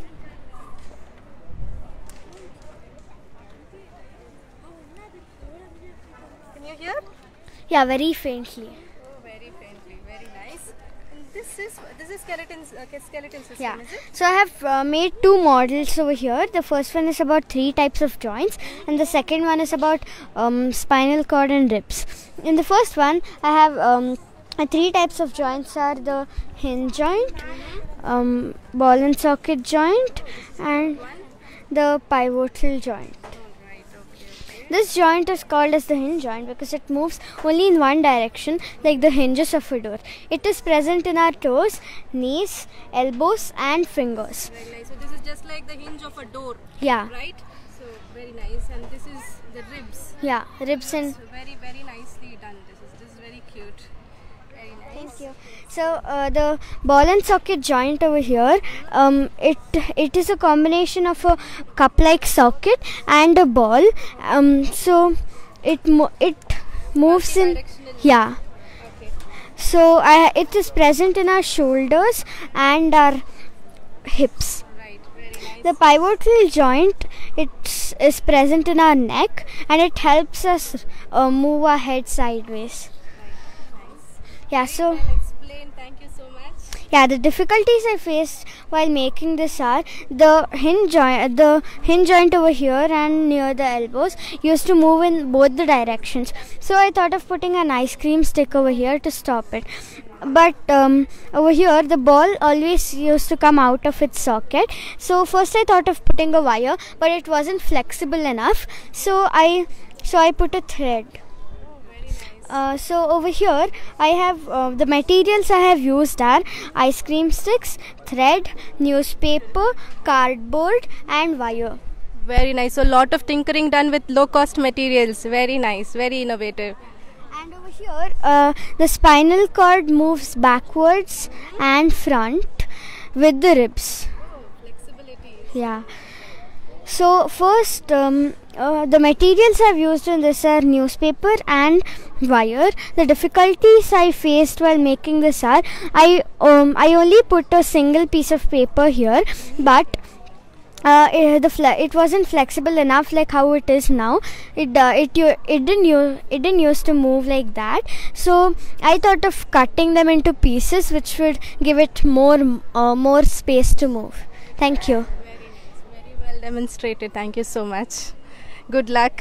Can you hear? Yeah, very faintly. Oh, very faintly. Very nice. And this is this is skeleton uh, skeleton system, Yeah. is it? So I have uh, made two models over here. The first one is about three types of joints, and the second one is about um, spinal cord and ribs. In the first one, I have um, uh, three types of joints are the hinge joint, um, ball and socket joint, and the pivotal joint. This joint is called as the hinge joint because it moves only in one direction, like the hinges of a door. It is present in our toes, knees, elbows and fingers. Very nice. So this is just like the hinge of a door. Yeah. Right? So very nice. And this is the ribs. Yeah, ribs and... It's very, very nicely done. This is, this is very cute. Very nice. Thank you. So uh, the ball and socket joint over here, um, it it is a combination of a cup-like socket and a ball. Um, so it mo- it moves in, yeah. Okay. So I, it is present in our shoulders and our hips. Right. Very nice. The pivotal joint, it is present in our neck, and it helps us uh, move our head sideways. Yeah. So. Well explained. Thank you so much. Yeah, the difficulties I faced while making this are the hinge joint, the hinge joint over here and near the elbows used to move in both the directions. So I thought of putting an ice cream stick over here to stop it. but um, over here the ball always used to come out of its socket. So first I thought of putting a wire, but it wasn't flexible enough, so I so I put a thread. Uh, so over here I have uh, the materials I have used are ice cream sticks, thread, newspaper, cardboard and wire. Very nice. So lot of tinkering done with low cost materials. Very nice, very innovative. And over here uh, the spinal cord moves backwards and front with the ribs. Flexibility. Yeah. So first um, uh, the materials I've used in this are newspaper and wire. The difficulties I faced while making this are I um, I only put a single piece of paper here, but uh, it, the fle- it wasn't flexible enough like how it is now. It uh, it it didn't use it didn't used to move like that. So I thought of cutting them into pieces, which would give it more uh, more space to move. Thank you. Very well demonstrated. Thank you so much. Good luck.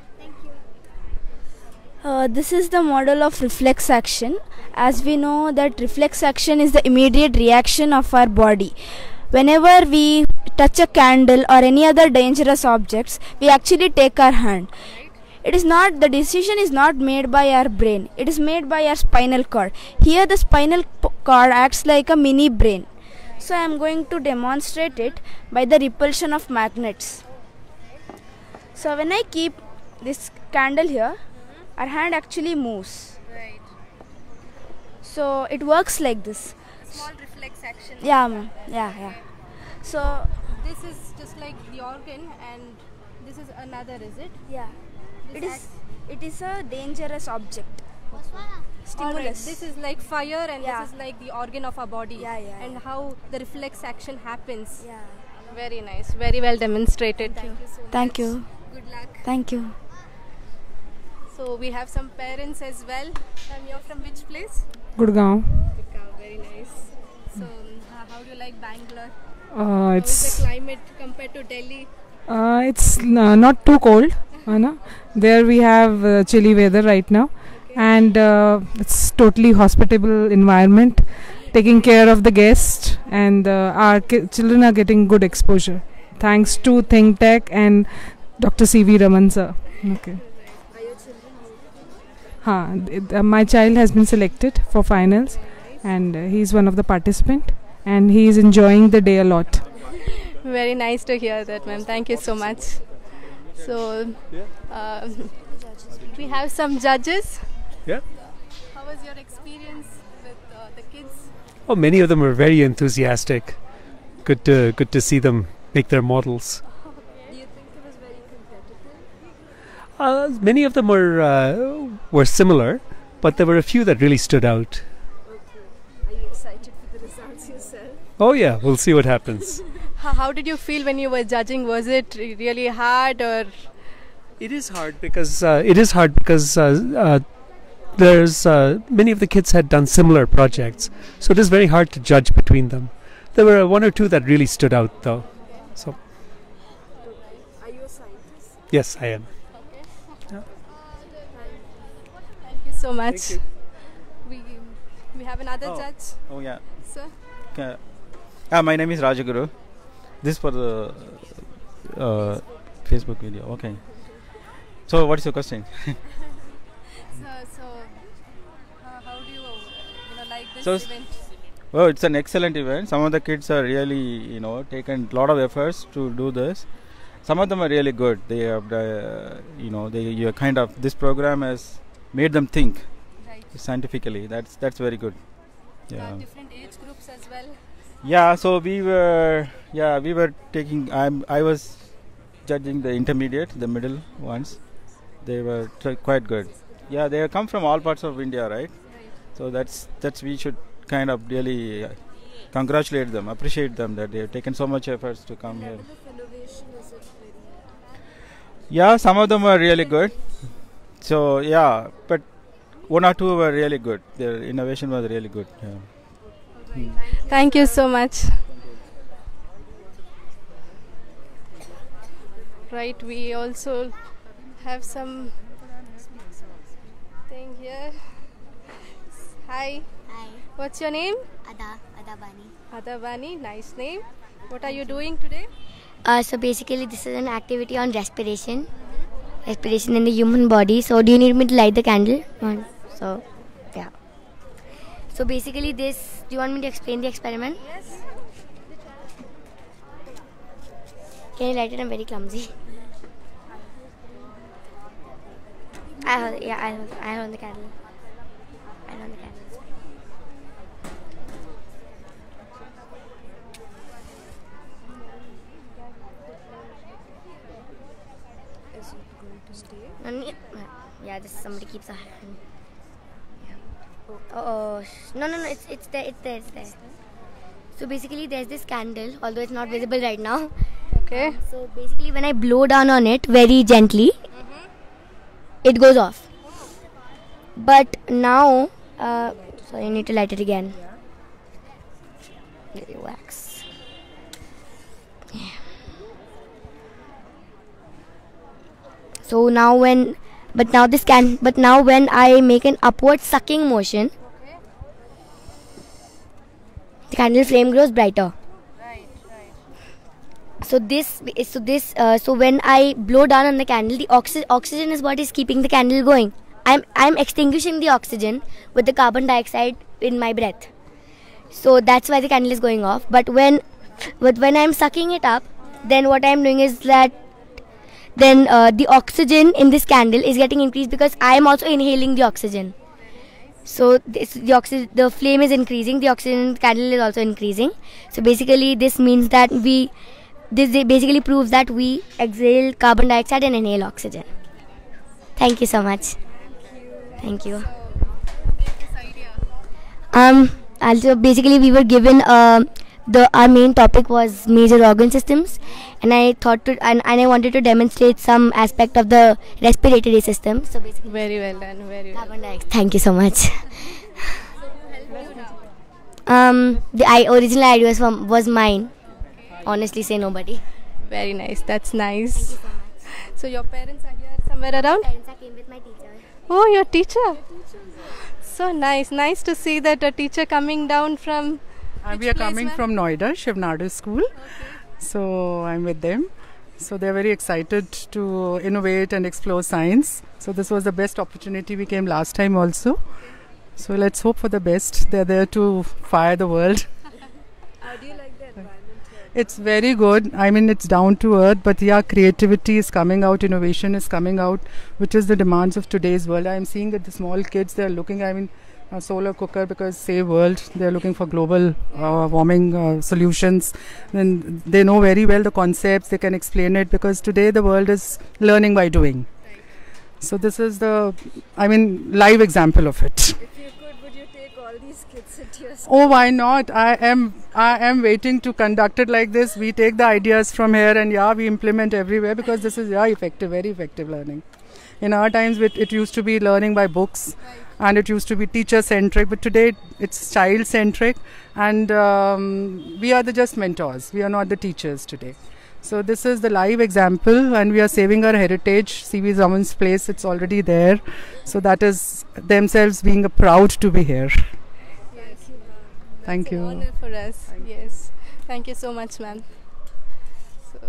Uh, this is the model of reflex action. As we know that reflex action is the immediate reaction of our body. Whenever we touch a candle or any other dangerous objects, we actually take our hand. It is not, the decision is not made by our brain. It is made by our spinal cord. Here the spinal cord acts like a mini brain. So I am going to demonstrate it by the repulsion of magnets. So when I keep this candle here, our hand actually moves. Right. So it works like this. Small reflex action. Yeah, ma'am. Yeah, yeah. So this is just like the organ, and this is another, is it? Yeah. This It is. It is a dangerous object. Stimulus. Alright, this is like fire, and Yeah. this is like the organ of our body. Yeah, yeah, And yeah. how the reflex action happens. Yeah. Very nice. Very well demonstrated. Thank you so much. Thank you. Good luck. Thank you. So we have some parents as well. Um, you're from which place? Gurgaon. Gurgaon. Very nice. So uh, how do you like Bangalore? Uh, How is it's the climate compared to Delhi? uh, it's uh, not too cold. Uh, no? There we have uh, chilly weather right now, and uh, it's totally hospitable environment, taking care of the guests, and uh, our ki- children are getting good exposure thanks to Think Tech and Doctor C V Raman sir. Okay. Huh, th- uh, my child has been selected for finals, and uh, he is one of the participant, and he is enjoying the day a lot. Very nice to hear that, ma'am. Thank you so much. So uh, we have some judges. Yeah. How was your experience with uh, the kids? Oh, many of them were very enthusiastic. Good to good to see them make their models. Do you think it was very competitive? Uh, many of them were uh, were similar, but there were a few that really stood out. Are you excited for the results yourself? Oh yeah, we'll see what happens. How, how did you feel when you were judging? Was it re- really hard, or? It is hard because uh, it is hard because uh, uh, there's uh, many of the kids had done similar projects, so it is very hard to judge between them. There were one or two that really stood out, though. So Are you a scientist? yes, I am. Thank you so much. Thank you. We we have another Oh. judge. Oh yeah. Sir. Okay. Ah, my name is Rajaguru. This for the uh, Facebook video. Okay. So what is your question? So, so uh, how do you you know like this So s- event? Oh, it's an excellent event. Some of the kids are really, you know, taken a lot of efforts to do this. Some of them are really good. They have, uh, you know, they you kind of this program has made them think Right. scientifically. That's that's very good. Uh, Yeah. different age groups as well. Yeah. So we were, yeah, we were taking. I'm. I was judging the intermediate, the middle ones. They were tr- quite good. Yeah, they have come from all parts of India, right? So that's that's we should kind of really uh, congratulate them, appreciate them that they have taken so much efforts to come here. Yeah, some of them were really good. So yeah, but one or two were really good. Their innovation was really good. Yeah. Hmm. Thank you so much. Right, we also have some thing here. Hi. Hi. What's your name? Ada, Adabani. Adabani, nice name. What are you doing today? Uh, so basically this is an activity on respiration. Respiration in the human body. So do you need me to light the candle? One. So, yeah. So basically this, do you want me to explain the experiment? Yes. Can you light it? I'm very clumsy. I hold, yeah, I hold, I hold the candle. I hold the candle. Is it going to stay? No, no, yeah, this somebody keeps a hand. Yeah. Oh, oh, sh- no, no, no, it's it's there, it's there, it's there. So basically, there's this candle, although it's not visible right now. Okay. Um, so basically, when I blow down on it very gently, mm-hmm. it goes off. But now, uh, so you need to light it again. Yeah. Little wax. Yeah. So now when, but now this can, but now when I make an upward sucking motion, okay. the candle flame grows brighter. Right, right. So this, so this, uh, so when I blow down on the candle, the oxy- oxygen is what is keeping the candle going. I'm I'm extinguishing the oxygen with the carbon dioxide in my breath. So that's why the candle is going off. But when, but when I'm sucking it up, then what I'm doing is that then uh, the oxygen in this candle is getting increased because I am also inhaling the oxygen. So this, the oxygen, the flame is increasing. The oxygen in the candle is also increasing. So basically, this means that we, this basically proves that we exhale carbon dioxide and inhale oxygen. Thank you so much. Thank you. Um. Also, basically, we were given uh, the our main topic was major organ systems, and I thought to and, and I wanted to demonstrate some aspect of the respiratory system. So basically, very well done. Very well. Carbon dioxide. Thank you so much. um. The I, original idea was from was mine. Honestly, say nobody. Very nice. That's nice. Thank you so much. So your parents are here somewhere around? Parents I came with my teacher. Oh, your teacher. So nice, nice to see that a teacher coming down from. Uh, we are coming from Noida, Shiv Nadu School. Okay. So I'm with them. So they're very excited to innovate and explore science. So this was the best opportunity we came last time also. So let's hope for the best. They're there to fire the world. How do you like the environment here? It's very good. I mean, it's down to earth, but yeah, creativity is coming out, innovation is coming out, which is the demands of today's world. I'm seeing that the small kids, they're looking, I mean, a solar cooker because save world, they're looking for global uh, warming uh, solutions. And they know very well the concepts, they can explain it because today the world is learning by doing. Right. So this is the, I mean, live example of it. If you could, would you take all these kids into your school? Oh, why not? I am I am waiting to conduct it like this. We take the ideas from here and yeah, we implement everywhere because this is yeah effective, very effective learning. In our times, it, it used to be learning by books, right. and it used to be teacher-centric, but today it's child-centric, and um, we are the just mentors. We are not the teachers today. So this is the live example, and we are saving our heritage. C V Raman's place, it's already there. So that is themselves being uh, proud to be here. Yes, thank That's you. An honor for us. Thank yes, thank you so much, ma'am. So,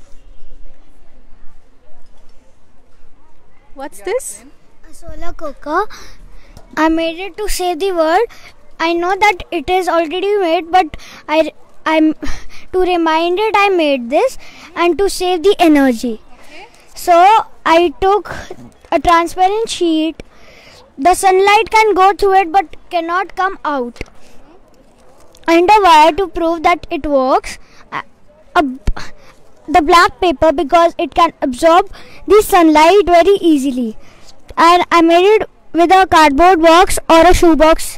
what's this? A solar cooker. I made it to save the world. I know that it is already made, but I, I'm to remind it. I made this and to save the energy. Okay. So I took a transparent sheet. The sunlight can go through it, but cannot come out. And a wire to prove that it works. A, a, the black paper because it can absorb the sunlight very easily. And I made it with a cardboard box or a shoe box.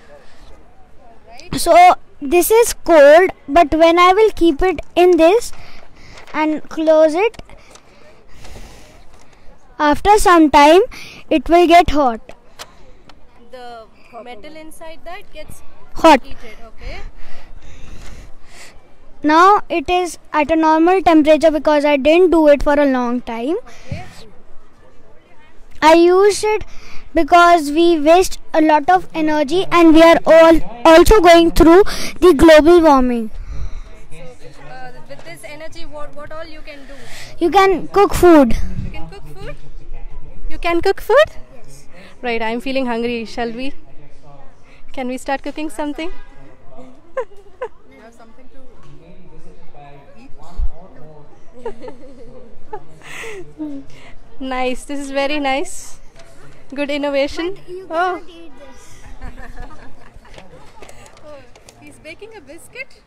So this is cold, but when I will keep it in this and close it, after some time it will get hot. The metal inside that gets hot. heated, okay? Now it is at a normal temperature because I didn't do it for a long time. Okay. I used it because we waste a lot of energy and we are all also going through the global warming. Uh, with this energy, what, what all you can do? You can cook food. You can cook food? You can cook food? Yes. Right, I'm feeling hungry. Shall we? Can we start cooking something? Nice, this is very nice. Good innovation. Oh. Oh, he's baking a biscuit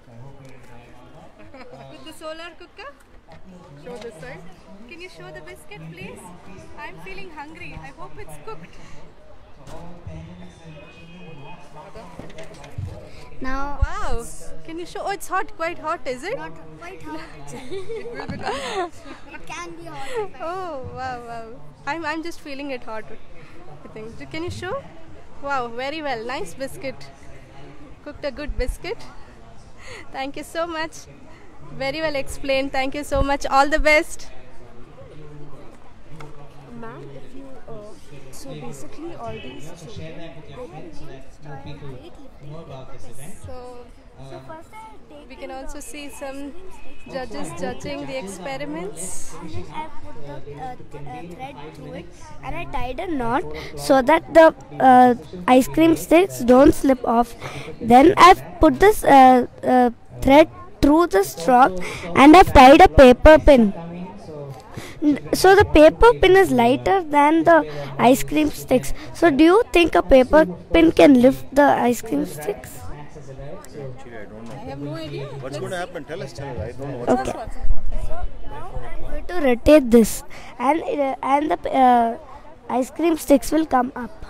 with the solar cooker. Show this side. Can you show the biscuit, please? I'm feeling hungry. I hope it's cooked. Now, wow. Can you show? Oh, it's hot. Quite hot, is it? Not quite hot. It can be hot. Oh, wow, wow. I'm, I'm just feeling it hot, I think. Can you show? Wow, very well. Nice biscuit. Cooked a good biscuit. Thank you so much. Very well explained. Thank you so much. All the best. Ma'am, if you, uh, so basically all these children, So, so we can also see some judges judging the experiments. And then I put the uh, th- uh, thread through it and I tied a knot so that the uh, ice cream sticks don't slip off. Then I've put this uh, uh, thread through the straw and I've tied a paper pin. So the paper pin is lighter than the ice cream sticks. So do you think a paper pin can lift the ice cream sticks? Actually, I don't know. I have no idea. What's going to happen? Tell us, tell us. I don't know. Okay. So now I'm going to rotate this and, uh, and the uh, ice cream sticks will come up.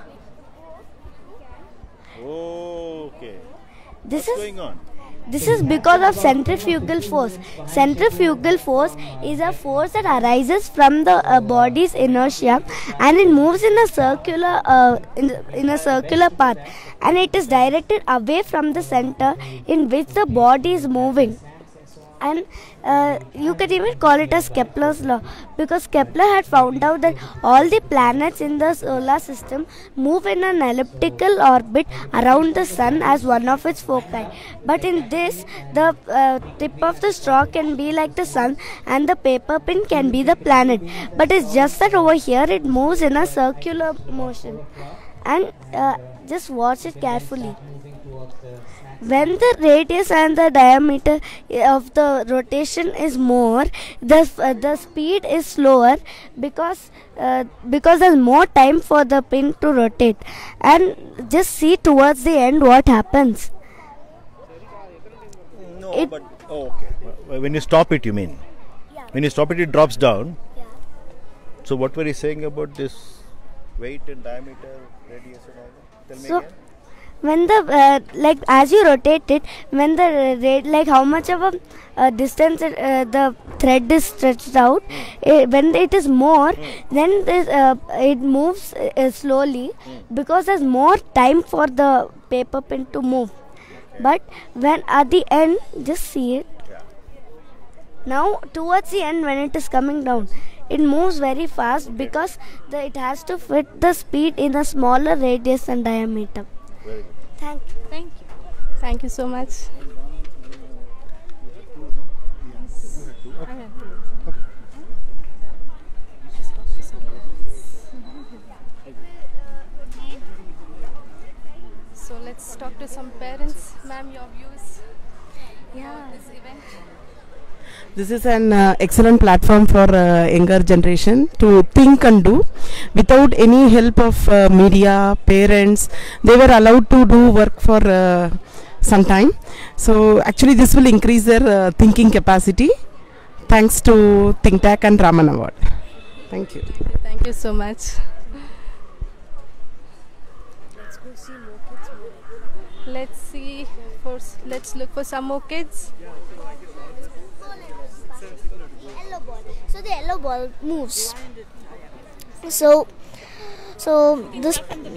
Oh, okay. This What's is going on? This is because of centrifugal force. Centrifugal force is a force that arises from the uh, body's inertia and it moves in a circular uh, in, in a circular path and it is directed away from the center in which the body is moving. And uh, you can even call it as Kepler's law, because Kepler had found out that all the planets in the solar system move in an elliptical orbit around the sun as one of its foci. But in this, the uh, tip of the straw can be like the sun and the paper pin can be the planet. But it's just that over here it moves in a circular motion. And uh, just watch it carefully. When the radius and the diameter of the rotation is more, the uh, the speed is slower because uh, because there's more time for the pin to rotate. And just see towards the end what happens. No, it but oh, okay. When you stop it, you mean? Yeah. When you stop it, it drops down. Yeah. So what were you saying about this weight and diameter, radius and all that? Tell me so, again. When the uh, like as you rotate it, when the uh, like how much of a uh, distance it, uh, the thread is stretched out, mm. it, when it is more, mm. then this, uh, it moves uh, slowly mm. because there's more time for the paper pin to move. Okay. But when at the end, just see it. Yeah. Now towards the end, when it is coming down, it moves very fast okay. because the, it has to fit the speed in a smaller radius and diameter. Very good. Thank you. Thank you. Thank you so much. Okay. So let's talk to some parents. Ma'am, your views yeah. about this event? This is an uh, excellent platform for uh, younger generation to think and do without any help of uh, media, parents. They were allowed to do work for uh, some time. So actually this will increase their uh, thinking capacity thanks to ThinkTac and Raman Award. Thank you. Thank you so much. Let's go see more kids. Let's see, for, let's look for some more kids. Yellow ball. So the yellow ball moves. So, so this.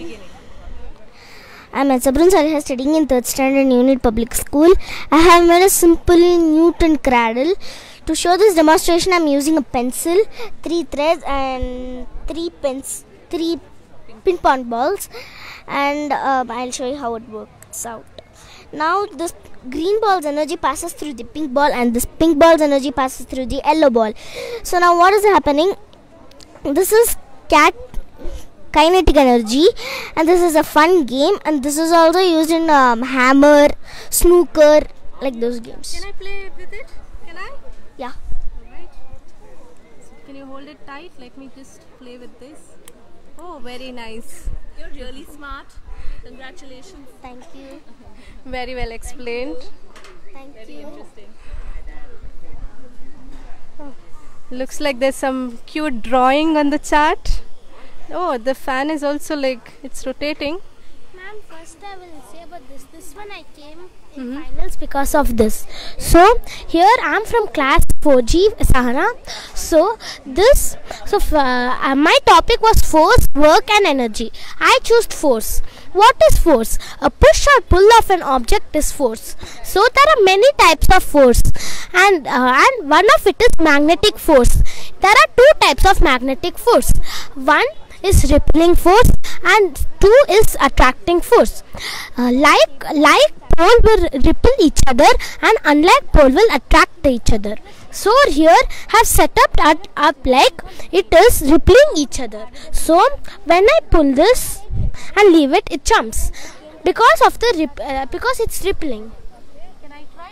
I'm at Sabran Sariha studying in third standard Unit Public School. I have made a simple Newton cradle. To show this demonstration, I'm using a pencil, three threads, and three pens, three ping pong balls, and um, I'll show you how it works out. Now this green ball's energy passes through the pink ball, and this pink ball's energy passes through the yellow ball. So now what is happening? This is cat kinetic energy, and this is a fun game, and this is also used in um, hammer, snooker, like those games. Can I play with it? Can I? Yeah. Alright. So can you hold it tight? Let me just play with this. Oh, very nice. You're really smart. Congratulations. Thank you. Very well explained. Thank Very you. interesting. Oh, looks like there's some cute drawing on the chart. Oh, the fan is also like it's rotating. Ma'am, first I will say about this. This one I came in Mm-hmm. finals because of this. So here I am from class four G, Sahana. So this, so uh, uh, my topic was force, work, and energy. I chose force. What is force? A push or pull of an object is force. So there are many types of force, and uh, and one of it is magnetic force. There are two types of magnetic force. One is repelling force, and two is attracting force. Uh, like like pole will repel each other, and unlike pole will attract each other. So here have set up at, up like it is repelling each other. So when I pull this and leave it, it jumps because of the rep uh, because it's repelling. Can I try?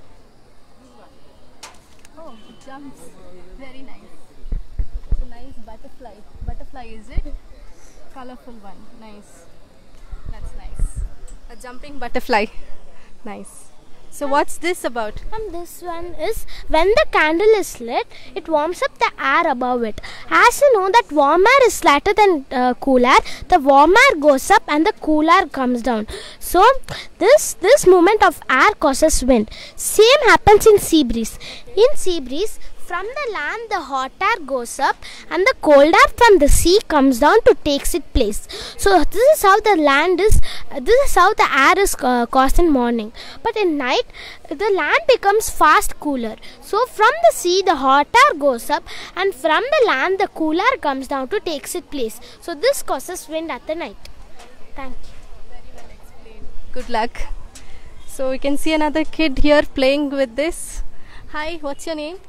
Oh, it jumps. Very nice. It's a nice butterfly. Butterfly, is it? Colorful one. Nice. That's nice. A jumping butterfly. Nice. So what's this about? And this one is when the candle is lit, it warms up the air above it. As you know that warm air is lighter than uh, cool air, the warm air goes up and the cool air comes down. So this this movement of air causes wind. Same happens in sea breeze. In sea breeze, from the land the hot air goes up and the cold air from the sea comes down to takes its place. So this is how the land is, uh, this is how the air is uh, caused in morning. But in night the land becomes fast cooler. So from the sea the hot air goes up and from the land the cool air comes down to takes its place. So this causes wind at the night. Thank you. Good luck. So we can see another kid here playing with this. Hi, what's your name?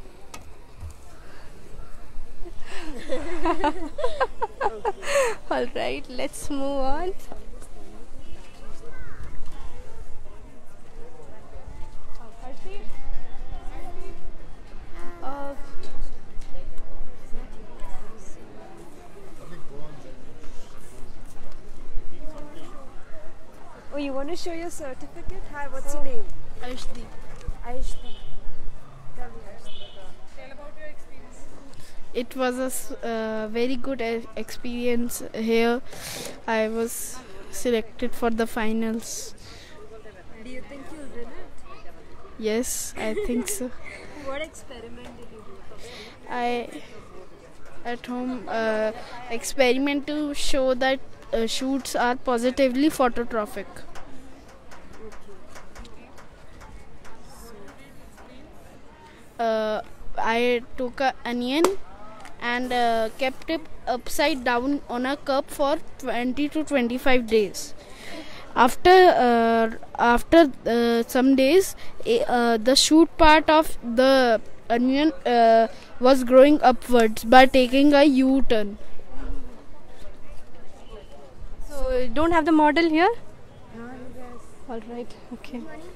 All right, let's move on. Uh, Oh, you want to show your certificate? Hi, what's your name? Aishdi. Aishdi. Tell me, Aishdi. Tell about your experience. It was a s- uh, very good e- experience here. I was selected for the finals. Do you think you did it? Yes, I think so. What experiment did you do? I at home uh, experiment to show that uh, shoots are positively phototrophic. Uh, I took a onion and uh, kept it upside down on a cup for twenty to twenty-five days. After uh, after uh, some days, eh, uh, the shoot part of the onion uh, was growing upwards by taking a U-turn. so you don't have the model here? All right. Okay.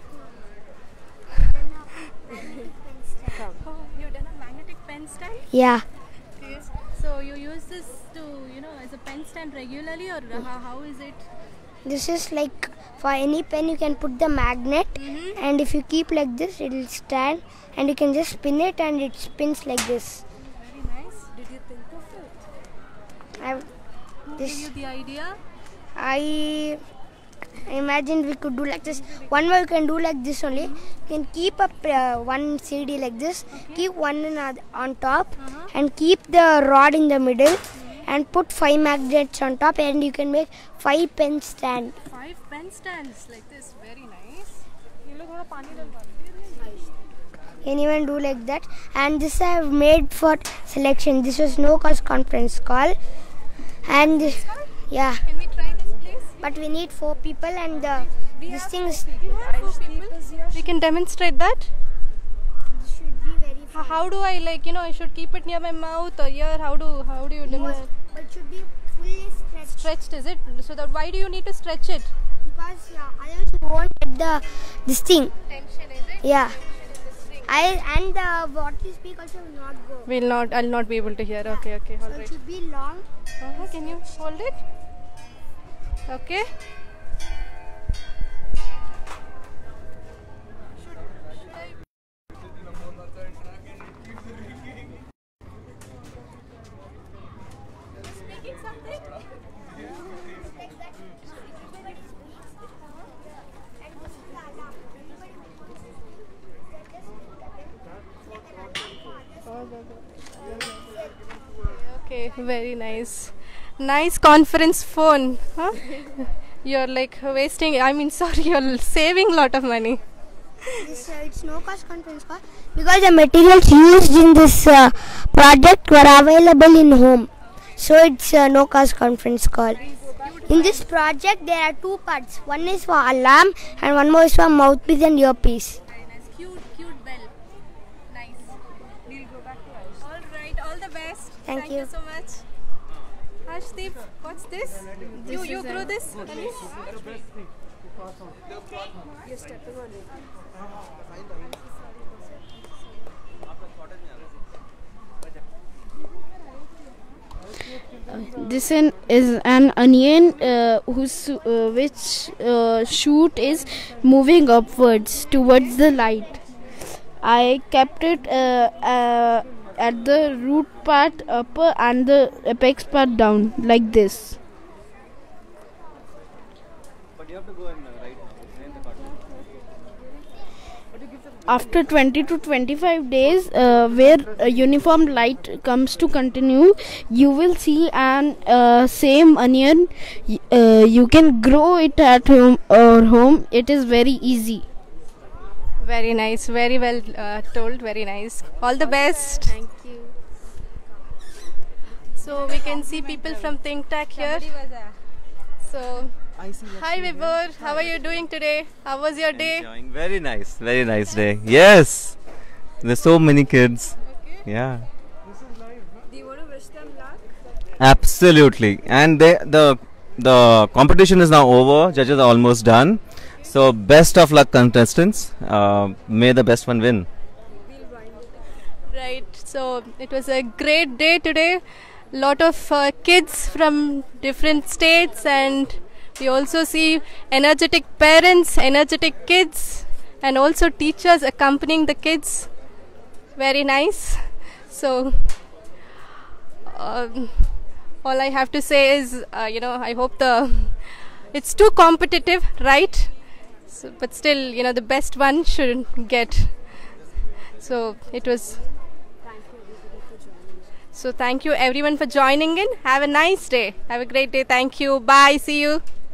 Oh, you've done a magnetic pen stand? Yeah. Okay. So you use this to, you know, as a pen stand regularly, or how, how is it? This is like for any pen you can put the magnet, Mm-hmm. and if you keep like this it will stand, and you can just spin it and it spins like this. Very nice. Did you think of it? I've Who this gave you the idea? I imagined we could do like this. One more you can do like this only. You can keep up uh, one C D like this, keep one in, uh, on top, Uh-huh. and keep the rod in the middle, and put five magnets on top, and you can make five pen stand. Five pen stands like this. Very nice. Can even do like that. And this I have made for selection. This was no cause conference call, and this, Yeah. Can we try this, please? But we need four people and uh, this thing is. We can demonstrate that. How, how do I, like, you know, I should keep it near my mouth or ear? How do how do you demonstrate? But it should be fully stretched. Stretched, is it? So that why do you need to stretch it? Because yeah, otherwise you won't get the this thing. Tension, is it? Yeah. I and the what you speak also will not go. Will not. I'll not be able to hear. Okay, okay, all So right. it should be long. Uh-huh. Can you hold it? Okay. Speaking something? Okay, very nice. Nice conference phone. Huh? You're like wasting, I mean, sorry, you're saving a lot of money. This, uh, it's no cost conference call because the materials used in this uh, project were available in home. So it's uh, no cost conference call. In this project there are two parts. One is for alarm and one more is for mouthpiece and earpiece. Very nice. Cute, cute bell. Nice. We'll go back to us. All right, all the best. Thank Thank you. you so much. Harshdeep, what's this? you you grew this? Anish? You're stepping on it. This an, is an onion uh, whose uh, which uh, shoot is moving upwards towards the light. I kept it uh, uh, at the root part upper and the apex part down like this. But you have to go and uh, write the card. After twenty to twenty-five days, uh, where a uniform light comes to continue, you will see an uh, same onion. Y- Uh, you can grow it at home or home. It is very easy. Very nice, very well uh, told, very nice. All the best. Thank you. So we can see people from Think Tank here. So, hi Vibhor, how are you doing today? How was your day? Enjoying. Very nice, very nice day. Yes, there's so many kids. Yeah, Do you want to wish them luck? absolutely. And they, the the competition is now over. Judges are almost done. So best of luck, contestants. Uh, may the best one win. Right, so it was a great day today. Lot of uh, kids from different states, and we also see energetic parents, energetic kids, and also teachers accompanying the kids. Very nice. So um, all I have to say is, uh, you know, I hope the it's too competitive, right? So, but still, you know, the best one should get. So it was. So thank you everyone for joining in. Have a nice day. Have a great day. Thank you. Bye. See you.